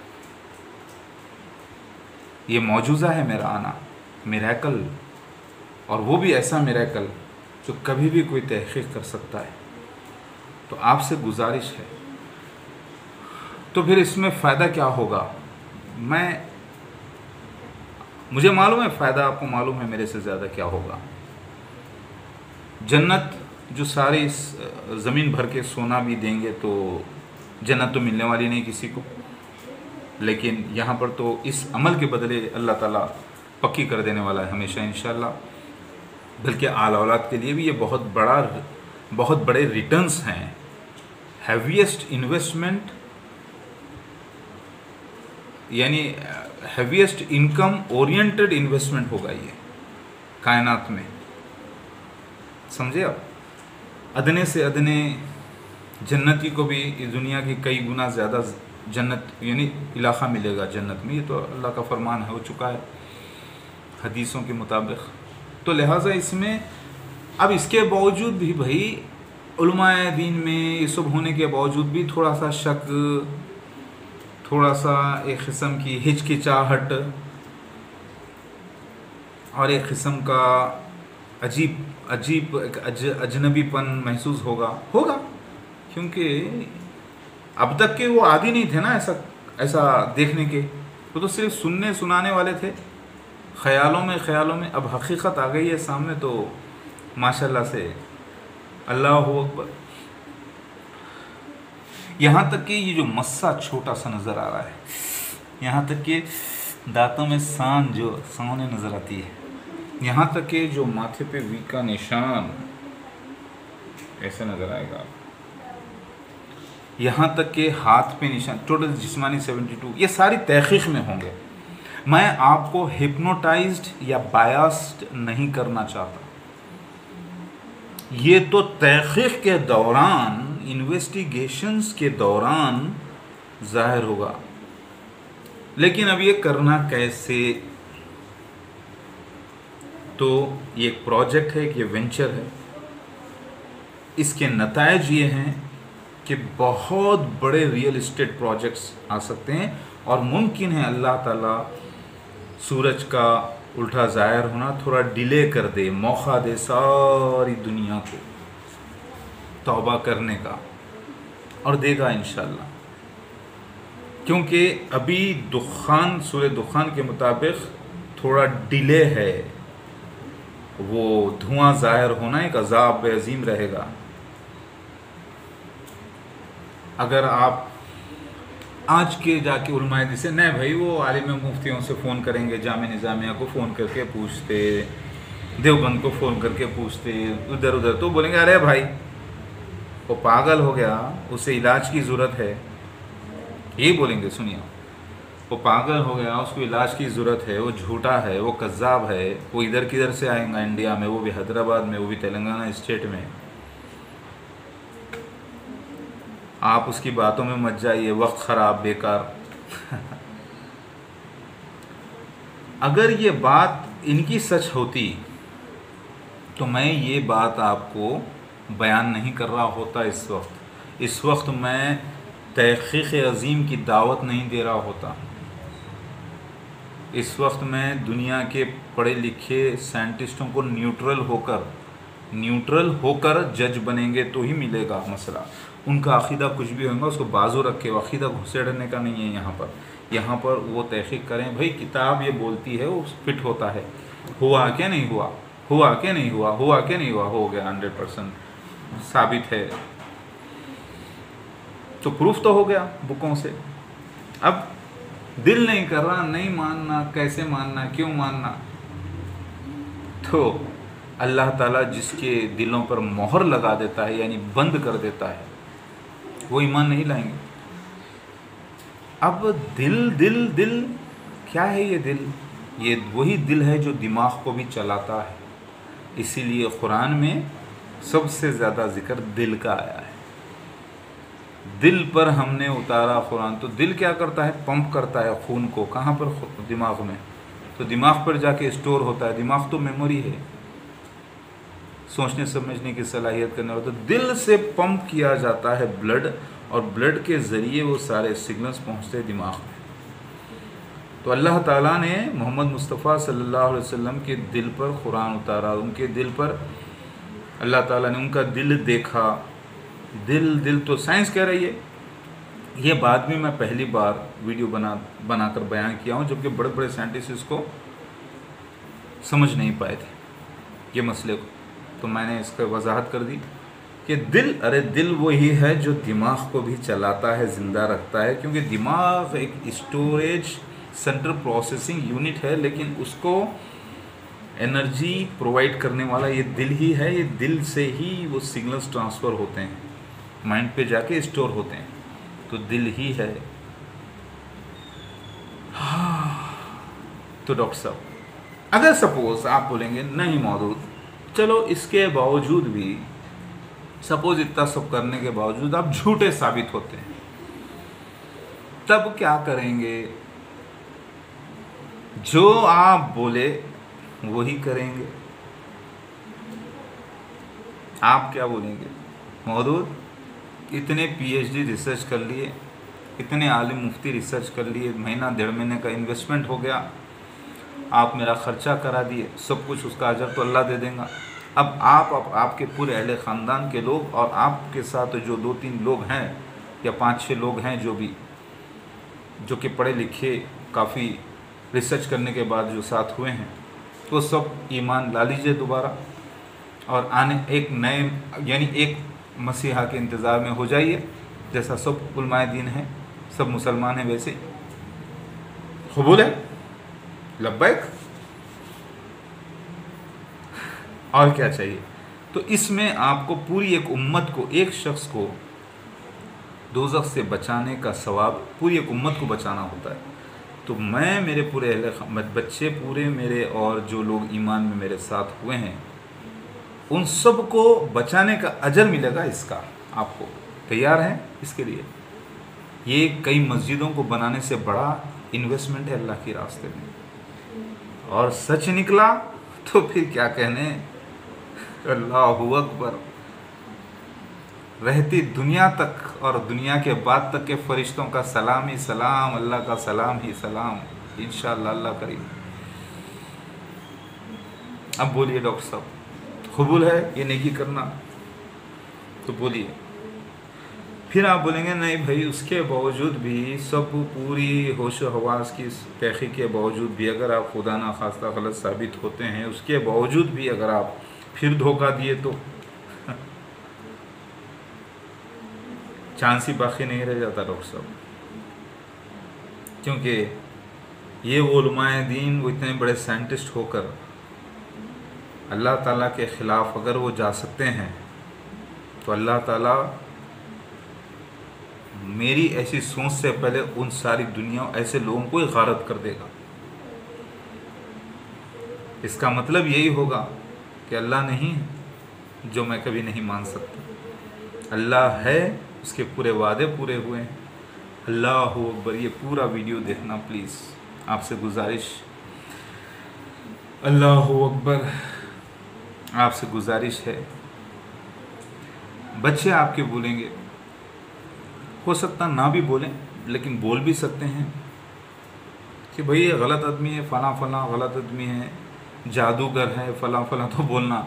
ये मौजूज़ा है मेरा आना, मिरेकल, और वो भी ऐसा मिरेकल जो कभी भी कोई तहक़ीक़ कर सकता है। तो आपसे गुजारिश है, तो फिर इसमें फ़ायदा क्या होगा? मैं मुझे मालूम है फ़ायदा, आपको मालूम है मेरे से ज़्यादा क्या होगा। जन्नत जो सारी इस ज़मीन भर के सोना भी देंगे तो जन्नत तो मिलने वाली नहीं किसी को, लेकिन यहाँ पर तो इस अमल के बदले अल्लाह ताला पक्की कर देने वाला है हमेशा इंशाअल्लाह। बल्कि आल औलाद के लिए भी ये बहुत बड़ा बहुत बड़े रिटर्न्स हैं। हैवीएस्ट इन्वेस्टमेंट यानी हैवीएस्ट इनकम ओरिएंटेड इन्वेस्टमेंट होगा ये कायनात में, समझे आप? अदने से अदने जन्नती को भी इस दुनिया की कई गुना ज़्यादा जन्नत यानी इलाक़ा मिलेगा जन्नत में। ये तो अल्लाह का फरमान हो चुका है हदीसों के मुताबिक। तो लिहाजा इसमें अब इसके बावजूद भी भाई उलमाए दीन में ये सब होने के बावजूद भी थोड़ा सा शक, थोड़ा सा एक किस्म की हिचकिचाहट और एक किस्म का अजीब अजीब एक अज, अजनबीपन महसूस होगा होगा क्योंकि अब तक के वो आदी नहीं थे ना ऐसा ऐसा देखने के, वो तो सिर्फ सुनने सुनाने वाले थे, ख्यालों में ख्यालों में। अब हकीकत आ गई है सामने तो माशाल्लाह से अल्लाह अकबर। यहाँ तक कि ये जो मस्सा छोटा सा नज़र आ रहा है, यहाँ तक कि दांतों में सान जो सामने नज़र आती है, यहाँ तक कि जो माथे पे वी का निशान ऐसे नज़र आएगा, यहाँ तक कि हाथ पे निशान, टोटल जिस्मानी बहत्तर, ये सारी तहकीक में होंगे। मैं आपको हिप्नोटाइज्ड या बायस्ड नहीं करना चाहता, ये तो तहकीक के दौरान, इन्वेस्टिगेशंस के दौरान जाहिर होगा। लेकिन अब ये करना कैसे? तो ये एक प्रोजेक्ट है, ये वेंचर है। इसके नतायज ये हैं कि बहुत बड़े रियल इस्टेट प्रोजेक्ट्स आ सकते हैं और मुमकिन है अल्लाह ताला सूरज का उल्टा ज़ाहिर होना थोड़ा डिले कर दे, मौका दे सारी दुनिया को तौबा करने का, और देगा इंशाल्लाह। क्योंकि अभी दुखान, सूरह दुखान के मुताबिक थोड़ा डिले है, वो धुआं ज़ाहिर होना एक अज़ाब अज़ीम रहेगा। अगर आप आज के जाके उलमाए से नहीं भाई, वो आलिम मुफ्तियों से फ़ोन करेंगे, जामे निज़ामिया को फ़ोन करके पूछते, देवबंद को फ़ोन करके पूछते, उधर उधर, तो बोलेंगे अरे भाई वो पागल हो गया, उसे इलाज की ज़रूरत है, यही बोलेंगे। सुनिए, वो पागल हो गया, उसको इलाज की ज़रूरत है, वो झूठा है, वो कज़्ज़ाब है, वो इधर किधर से आएगा इंडिया में, वो भी हैदराबाद में, वो भी तेलंगाना स्टेट में। आप उसकी बातों में मत जाइए, वक्त ख़राब, बेकार। अगर ये बात इनकी सच होती तो मैं ये बात आपको बयान नहीं कर रहा होता इस वक्त। इस वक्त मैं तहक़ीक़ अज़ीम की दावत नहीं दे रहा होता। इस वक्त मैं दुनिया के पढ़े लिखे साइंटिस्टों को न्यूट्रल होकर न्यूट्रल होकर जज बनेंगे तो ही मिलेगा मसला। उनका अक़ीदा कुछ भी होगा उसको बाजू रख के, अक़ीदा घुसेड़ने का नहीं है यहाँ पर। यहाँ पर वो तहक़ीक़ करें, भाई किताब ये बोलती है, वो फिट होता है, हुआ क्या नहीं हुआ, हुआ क्या नहीं हुआ, हुआ क्या नहीं हुआ, हो गया, हंड्रेड परसेंट साबित है, तो प्रूफ तो हो गया बुकों से। अब दिल नहीं कर रहा, नहीं मानना, कैसे मानना, क्यों मानना? तो अल्लाह ताला जिसके दिलों पर मोहर लगा देता है, यानी बंद कर देता है, वो ईमान नहीं लाएंगे। अब दिल दिल दिल क्या है? ये दिल, ये वही दिल है जो दिमाग को भी चलाता है। इसीलिए कुरान में सबसे ज़्यादा जिक्र दिल का आया है। दिल पर हमने उतारा कुरान। तो दिल क्या करता है? पंप करता है खून को। कहाँ पर? दिमाग में। तो दिमाग पर जाके स्टोर होता है। दिमाग तो मेमोरी है, सोचने समझने की सलाहियत करने वाला। तो दिल से पंप किया जाता है ब्लड, और ब्लड के ज़रिए वो सारे सिग्नल्स पहुँचते हैं दिमाग में। तो अल्लाह ताला ने मोहम्मद मुस्तफ़ा सल्लल्लाहु अलैहि वसल्लम के दिल पर कुरान उतारा। उनके दिल पर अल्लाह ताला ने उनका दिल देखा। दिल दिल तो साइंस कह रही है। ये बाद में मैं पहली बार वीडियो बना बनाकर बयान किया हूँ, जबकि बड़े बड़े साइंटिस्ट इसको समझ नहीं पाए थे ये मसले को। तो मैंने इसका वजाहत कर दी कि दिल, अरे दिल वही है जो दिमाग को भी चलाता है, ज़िंदा रखता है। क्योंकि दिमाग एक स्टोरेज सेंट्रल प्रोसेसिंग यूनिट है, लेकिन उसको एनर्जी प्रोवाइड करने वाला ये दिल ही है। ये दिल से ही वो सिग्नल्स ट्रांसफ़र होते हैं, माइंड पे जाके स्टोर होते हैं। तो दिल ही है। हाँ, तो डॉक्टर साहब, अगर सपोज आप बोलेंगे नहीं मौजूद, चलो इसके बावजूद भी, सपोज इतना सब करने के बावजूद आप झूठे साबित होते हैं, तब क्या करेंगे? जो आप बोले वही करेंगे। आप क्या बोलेंगे? मौजूद इतने पीएचडी रिसर्च कर लिए, इतने आलिम मुफ्ती रिसर्च कर लिए, महीना डेढ़ महीने का इन्वेस्टमेंट हो गया, आप मेरा ख़र्चा करा दिए, सब कुछ उसका अजर तो अल्लाह दे देगा। अब आप, आप आपके पूरे अहले ख़ानदान के लोग और आपके साथ जो दो तीन लोग हैं या पाँच छः लोग हैं जो भी जो कि पढ़े लिखे काफ़ी रिसर्च करने के बाद जो साथ हुए हैं, वो सब ईमान ला लीजिए दोबारा और आने एक नए यानी एक मसीहा के इंतज़ार में हो जाइए। जैसा सब उलमाए दीन हैं, सब मुसलमान हैं, वैसे कबूल है, लब्बैक, और क्या चाहिए। तो इसमें आपको पूरी एक उम्मत को, एक शख्स को दोज़ख से बचाने का सवाब पूरी एक उम्मत को बचाना होता है। तो मैं, मेरे पूरे अहले बच्चे पूरे मेरे और जो लोग ईमान में मेरे साथ हुए हैं, उन सब को बचाने का अजर मिलेगा इसका। आपको तैयार हैं इसके लिए? ये कई मस्जिदों को बनाने से बड़ा इन्वेस्टमेंट है अल्लाह के रास्ते में, और सच निकला तो फिर क्या कहने। अल्लाहु अकबर। रहती दुनिया तक और दुनिया के बाद तक के फरिश्तों का सलाम ही सलाम, अल्लाह का सलाम ही सलाम, इंशाअल्लाह अल्लाह करीम। अब बोलिए डॉक्टर साहब, कबूल है ये नेकी करना? तो बोलिए। फिर आप बोलेंगे नहीं भाई, उसके बावजूद भी, सब पूरी होश हवास की तहक़ी के बावजूद भी, अगर आप खुदा ना खास्ता गलत साबित होते हैं, उसके बावजूद भी अगर आप फिर धोखा दिए तो चांस ही बाकी नहीं रह जाता डॉक्टर साहब। क्योंकि ये उलमाए दीन, वो इतने बड़े साइंटिस्ट होकर अल्लाह ताला के ख़िलाफ़ अगर वो जा सकते हैं, तो अल्लाह ताला मेरी ऐसी सोच से पहले उन सारी दुनिया ऐसे लोगों को ही गारत कर देगा। इसका मतलब यही होगा कि अल्लाह नहीं है जो मैं कभी नहीं मान सकता, अल्लाह है, उसके पूरे वादे पूरे हुए हैं। अल्लाहु अकबर। ये पूरा वीडियो देखना प्लीज़, आपसे गुजारिश, अल्लाहु अकबर, आपसे गुजारिश है। बच्चे आपके बोलेंगे, हो सकता ना भी बोलें, लेकिन बोल भी सकते हैं कि भाई ये गलत आदमी है, फ़लाँ फ़लाँ गलत आदमी है, जादूगर है, फ़लाँ फ़लाँ। तो बोलना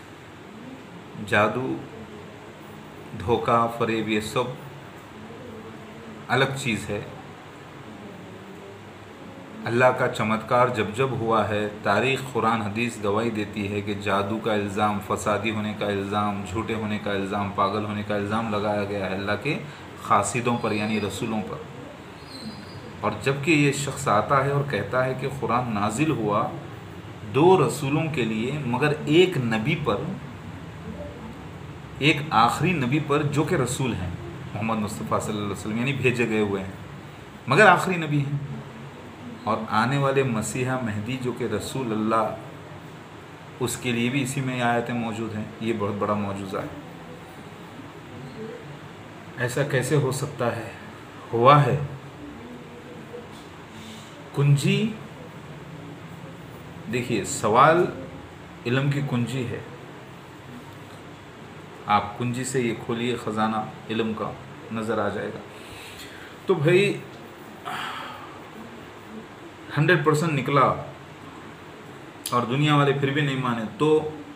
जादू, धोखा, फरेब, ये सब अलग चीज़ है। अल्लाह का चमत्कार जब जब हुआ है, तारीख़, कुरान, हदीस गवाही देती है कि जादू का इल्ज़ाम, फसादी होने का इल्ज़ाम, झूठे होने का इल्ज़ाम, पागल होने का इल्ज़ाम लगाया गया है अल्लाह के खासिदों पर, यानी रसूलों पर। और जबकि ये शख्स आता है और कहता है कि कुरान नाजिल हुआ दो रसूलों के लिए, मगर एक नबी पर, एक आखिरी नबी पर जो कि रसूल हैं, मोहम्मद मुस्तफ़ा सल्लल्लाहु अलैहि वसल्लम, यानी भेजे गए हुए हैं, मगर आखिरी नबी हैं। और आने वाले मसीहा महदी जो कि रसूल अल्लाह, उसके लिए भी इसी में आयतें मौजूद हैं। ये बहुत बड़ा मौजूज़ा है। ऐसा कैसे हो सकता है? हुआ है। कुंजी, देखिए, सवाल इल्म की कुंजी है। आप कुंजी से ये खोलिए, ख़जाना इल्म का नज़र आ जाएगा। तो भाई हंड्रेड परसेंट निकला और दुनिया वाले फिर भी नहीं माने, तो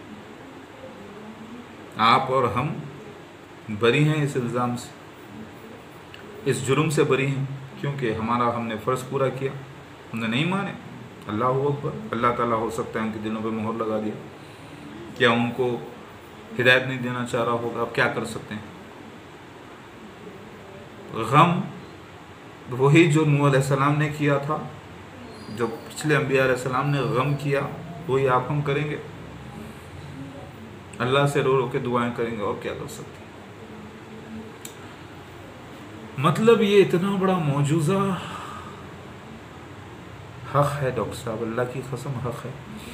आप और हम बरी हैं इस इल्ज़ाम से, इस जुर्म से बरी हैं, क्योंकि हमारा हमने फ़र्ज़ पूरा किया, हमने नहीं माने। अल्लाह अकबर। अल्लाह ताला हो सकता है उनके दिलों पे मोहर लगा दिया, क्या उनको हिदायत नहीं देना चाह रहा होगा। अब क्या कर सकते हैं? गम वही जो नूह अलैहिस्सलाम ने किया था, जो पिछले अंबिया अलैहिस्सलाम ने गम किया, वही आप हम करेंगे। अल्लाह से रो रो के दुआएं करेंगे, और क्या कर सकते हैं। मतलब ये इतना बड़ा मौजूज़ा हक़ है डॉक्टर साहब, अल्लाह की कसम हक़ है।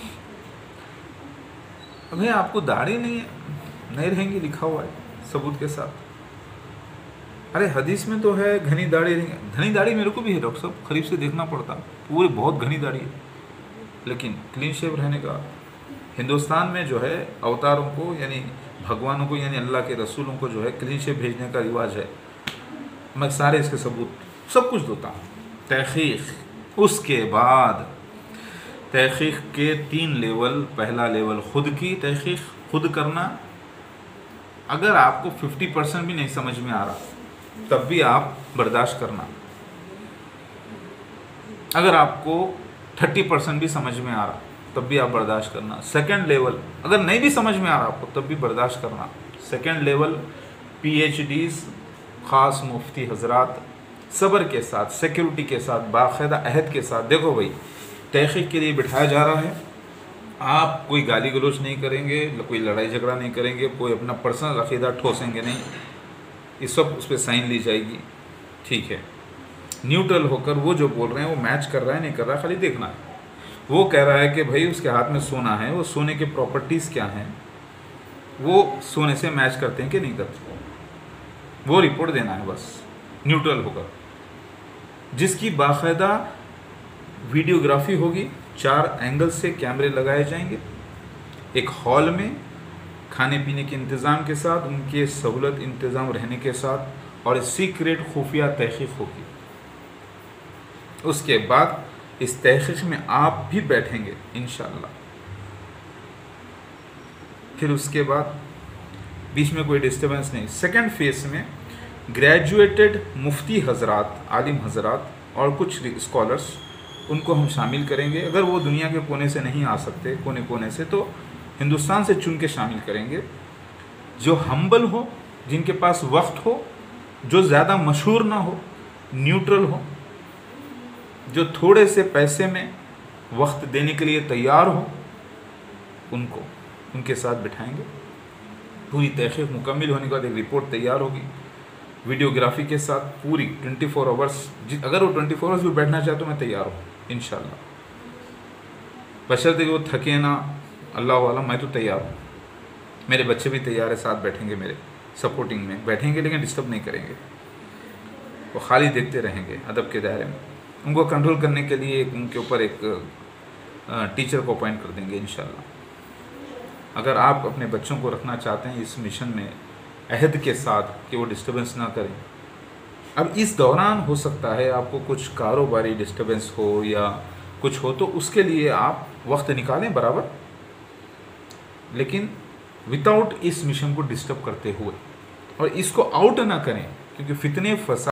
अभी आपको दाढ़ी नहीं है, नहीं रहेंगी, लिखा हुआ है सबूत के साथ। अरे हदीस में तो है घनी दाढ़ी रहेंगे। घनी दाढ़ी मेरे को भी है डॉक्टर साहब, करीब से देखना पड़ता, पूरी बहुत घनी दाढ़ी है, लेकिन क्लीन शेव रहने का हिंदुस्तान में जो है अवतारों को, यानी भगवानों को, यानी अल्लाह के रसूलों को जो है क्लीन शेव भेजने का रिवाज है। मैं सारे इसके सबूत सब कुछ देता हूँ, तहक़ीक़। उसके बाद तहक़ीक़ के तीन लेवल। पहला लेवल ख़ुद की तहक़ीक़, खुद करना। अगर आपको पचास परसेंट भी नहीं समझ में आ रहा तब भी आप बर्दाश्त करना। अगर आपको तीस परसेंट भी समझ में आ रहा तब भी आप बर्दाश्त करना। सेकंड लेवल, अगर नहीं भी समझ में आ रहा आपको तब भी बर्दाश्त करना। सेकंड लेवल पीएचडीज़, ख़ास मुफ्ती हजरात सब्र के साथ, सिक्योरिटी के साथ, बाकायदा अहद के साथ। देखो भाई, तहक़ीक़ के लिए बिठाया जा रहा है, आप कोई गाली गलोच नहीं करेंगे, कोई लड़ाई झगड़ा नहीं करेंगे, कोई अपना पर्सनल अक़ीदा ठोसेंगे नहीं, इस सब उस पर साइन ली जाएगी, ठीक है। न्यूट्रल होकर वो जो बोल रहे हैं वो मैच कर रहा है नहीं कर रहा है, खाली देखना है। वो कह रहा है कि भाई उसके हाथ में सोना है, वो सोने के प्रॉपर्टीज़ क्या हैं, वो सोने से मैच करते हैं कि नहीं करते, वो रिपोर्ट देना है बस, न्यूट्रल होकर। जिसकी बाकायदा वीडियोग्राफी होगी, चार एंगल से कैमरे लगाए जाएंगे, एक हॉल में खाने पीने के इंतज़ाम के साथ, उनके सहूलत इंतज़ाम रहने के साथ, और सीक्रेट खुफिया तहक़ीक़ होगी। उसके बाद इस तहक़ीक़ में आप भी बैठेंगे इंशाअल्लाह। फिर उसके बाद बीच में कोई डिस्टर्बेंस नहीं। सेकंड फेज़ में ग्रेजुएटेड मुफ्ती हजरात, आलिम हजरात और कुछ स्कॉलर्स, उनको हम शामिल करेंगे। अगर वो दुनिया के कोने से नहीं आ सकते, कोने कोने से, तो हिंदुस्तान से चुन के शामिल करेंगे। जो हम्बल हो, जिनके पास वक्त हो, जो ज़्यादा मशहूर ना हो, न्यूट्रल हो, जो थोड़े से पैसे में वक्त देने के लिए तैयार हो, उनको उनके साथ बिठाएंगे। पूरी तहक़ीक़ मुकम्मल होने के बाद एक रिपोर्ट तैयार होगी वीडियोग्राफी के साथ, पूरी चौबीस आवर्स। अगर वो चौबीस आवर्स भी बैठना चाहे तो मैं तैयार हूँ इंशाअल्लाह, बशर्ते कि वो थके ना, अल्लाह वाला, मैं तो तैयार हूँ। मेरे बच्चे भी तैयार है, साथ बैठेंगे, मेरे सपोर्टिंग में बैठेंगे, लेकिन डिस्टर्ब नहीं करेंगे, वो खाली देखते रहेंगे अदब के दायरे में। उनको कंट्रोल करने के लिए एक उनके ऊपर एक टीचर को अपॉइंट कर देंगे इंशाअल्लाह। अगर आप अपने बच्चों को रखना चाहते हैं इस मिशन में अहद के साथ कि वो डिस्टर्बेंस ना करें, अब इस दौरान हो सकता है आपको कुछ कारोबारी डिस्टर्बेंस हो या कुछ हो, तो उसके लिए आप वक्त निकालें बराबर, लेकिन विदाउट इस मिशन को डिस्टर्ब करते हुए, और इसको आउट ना करें, क्योंकि फितने फसाद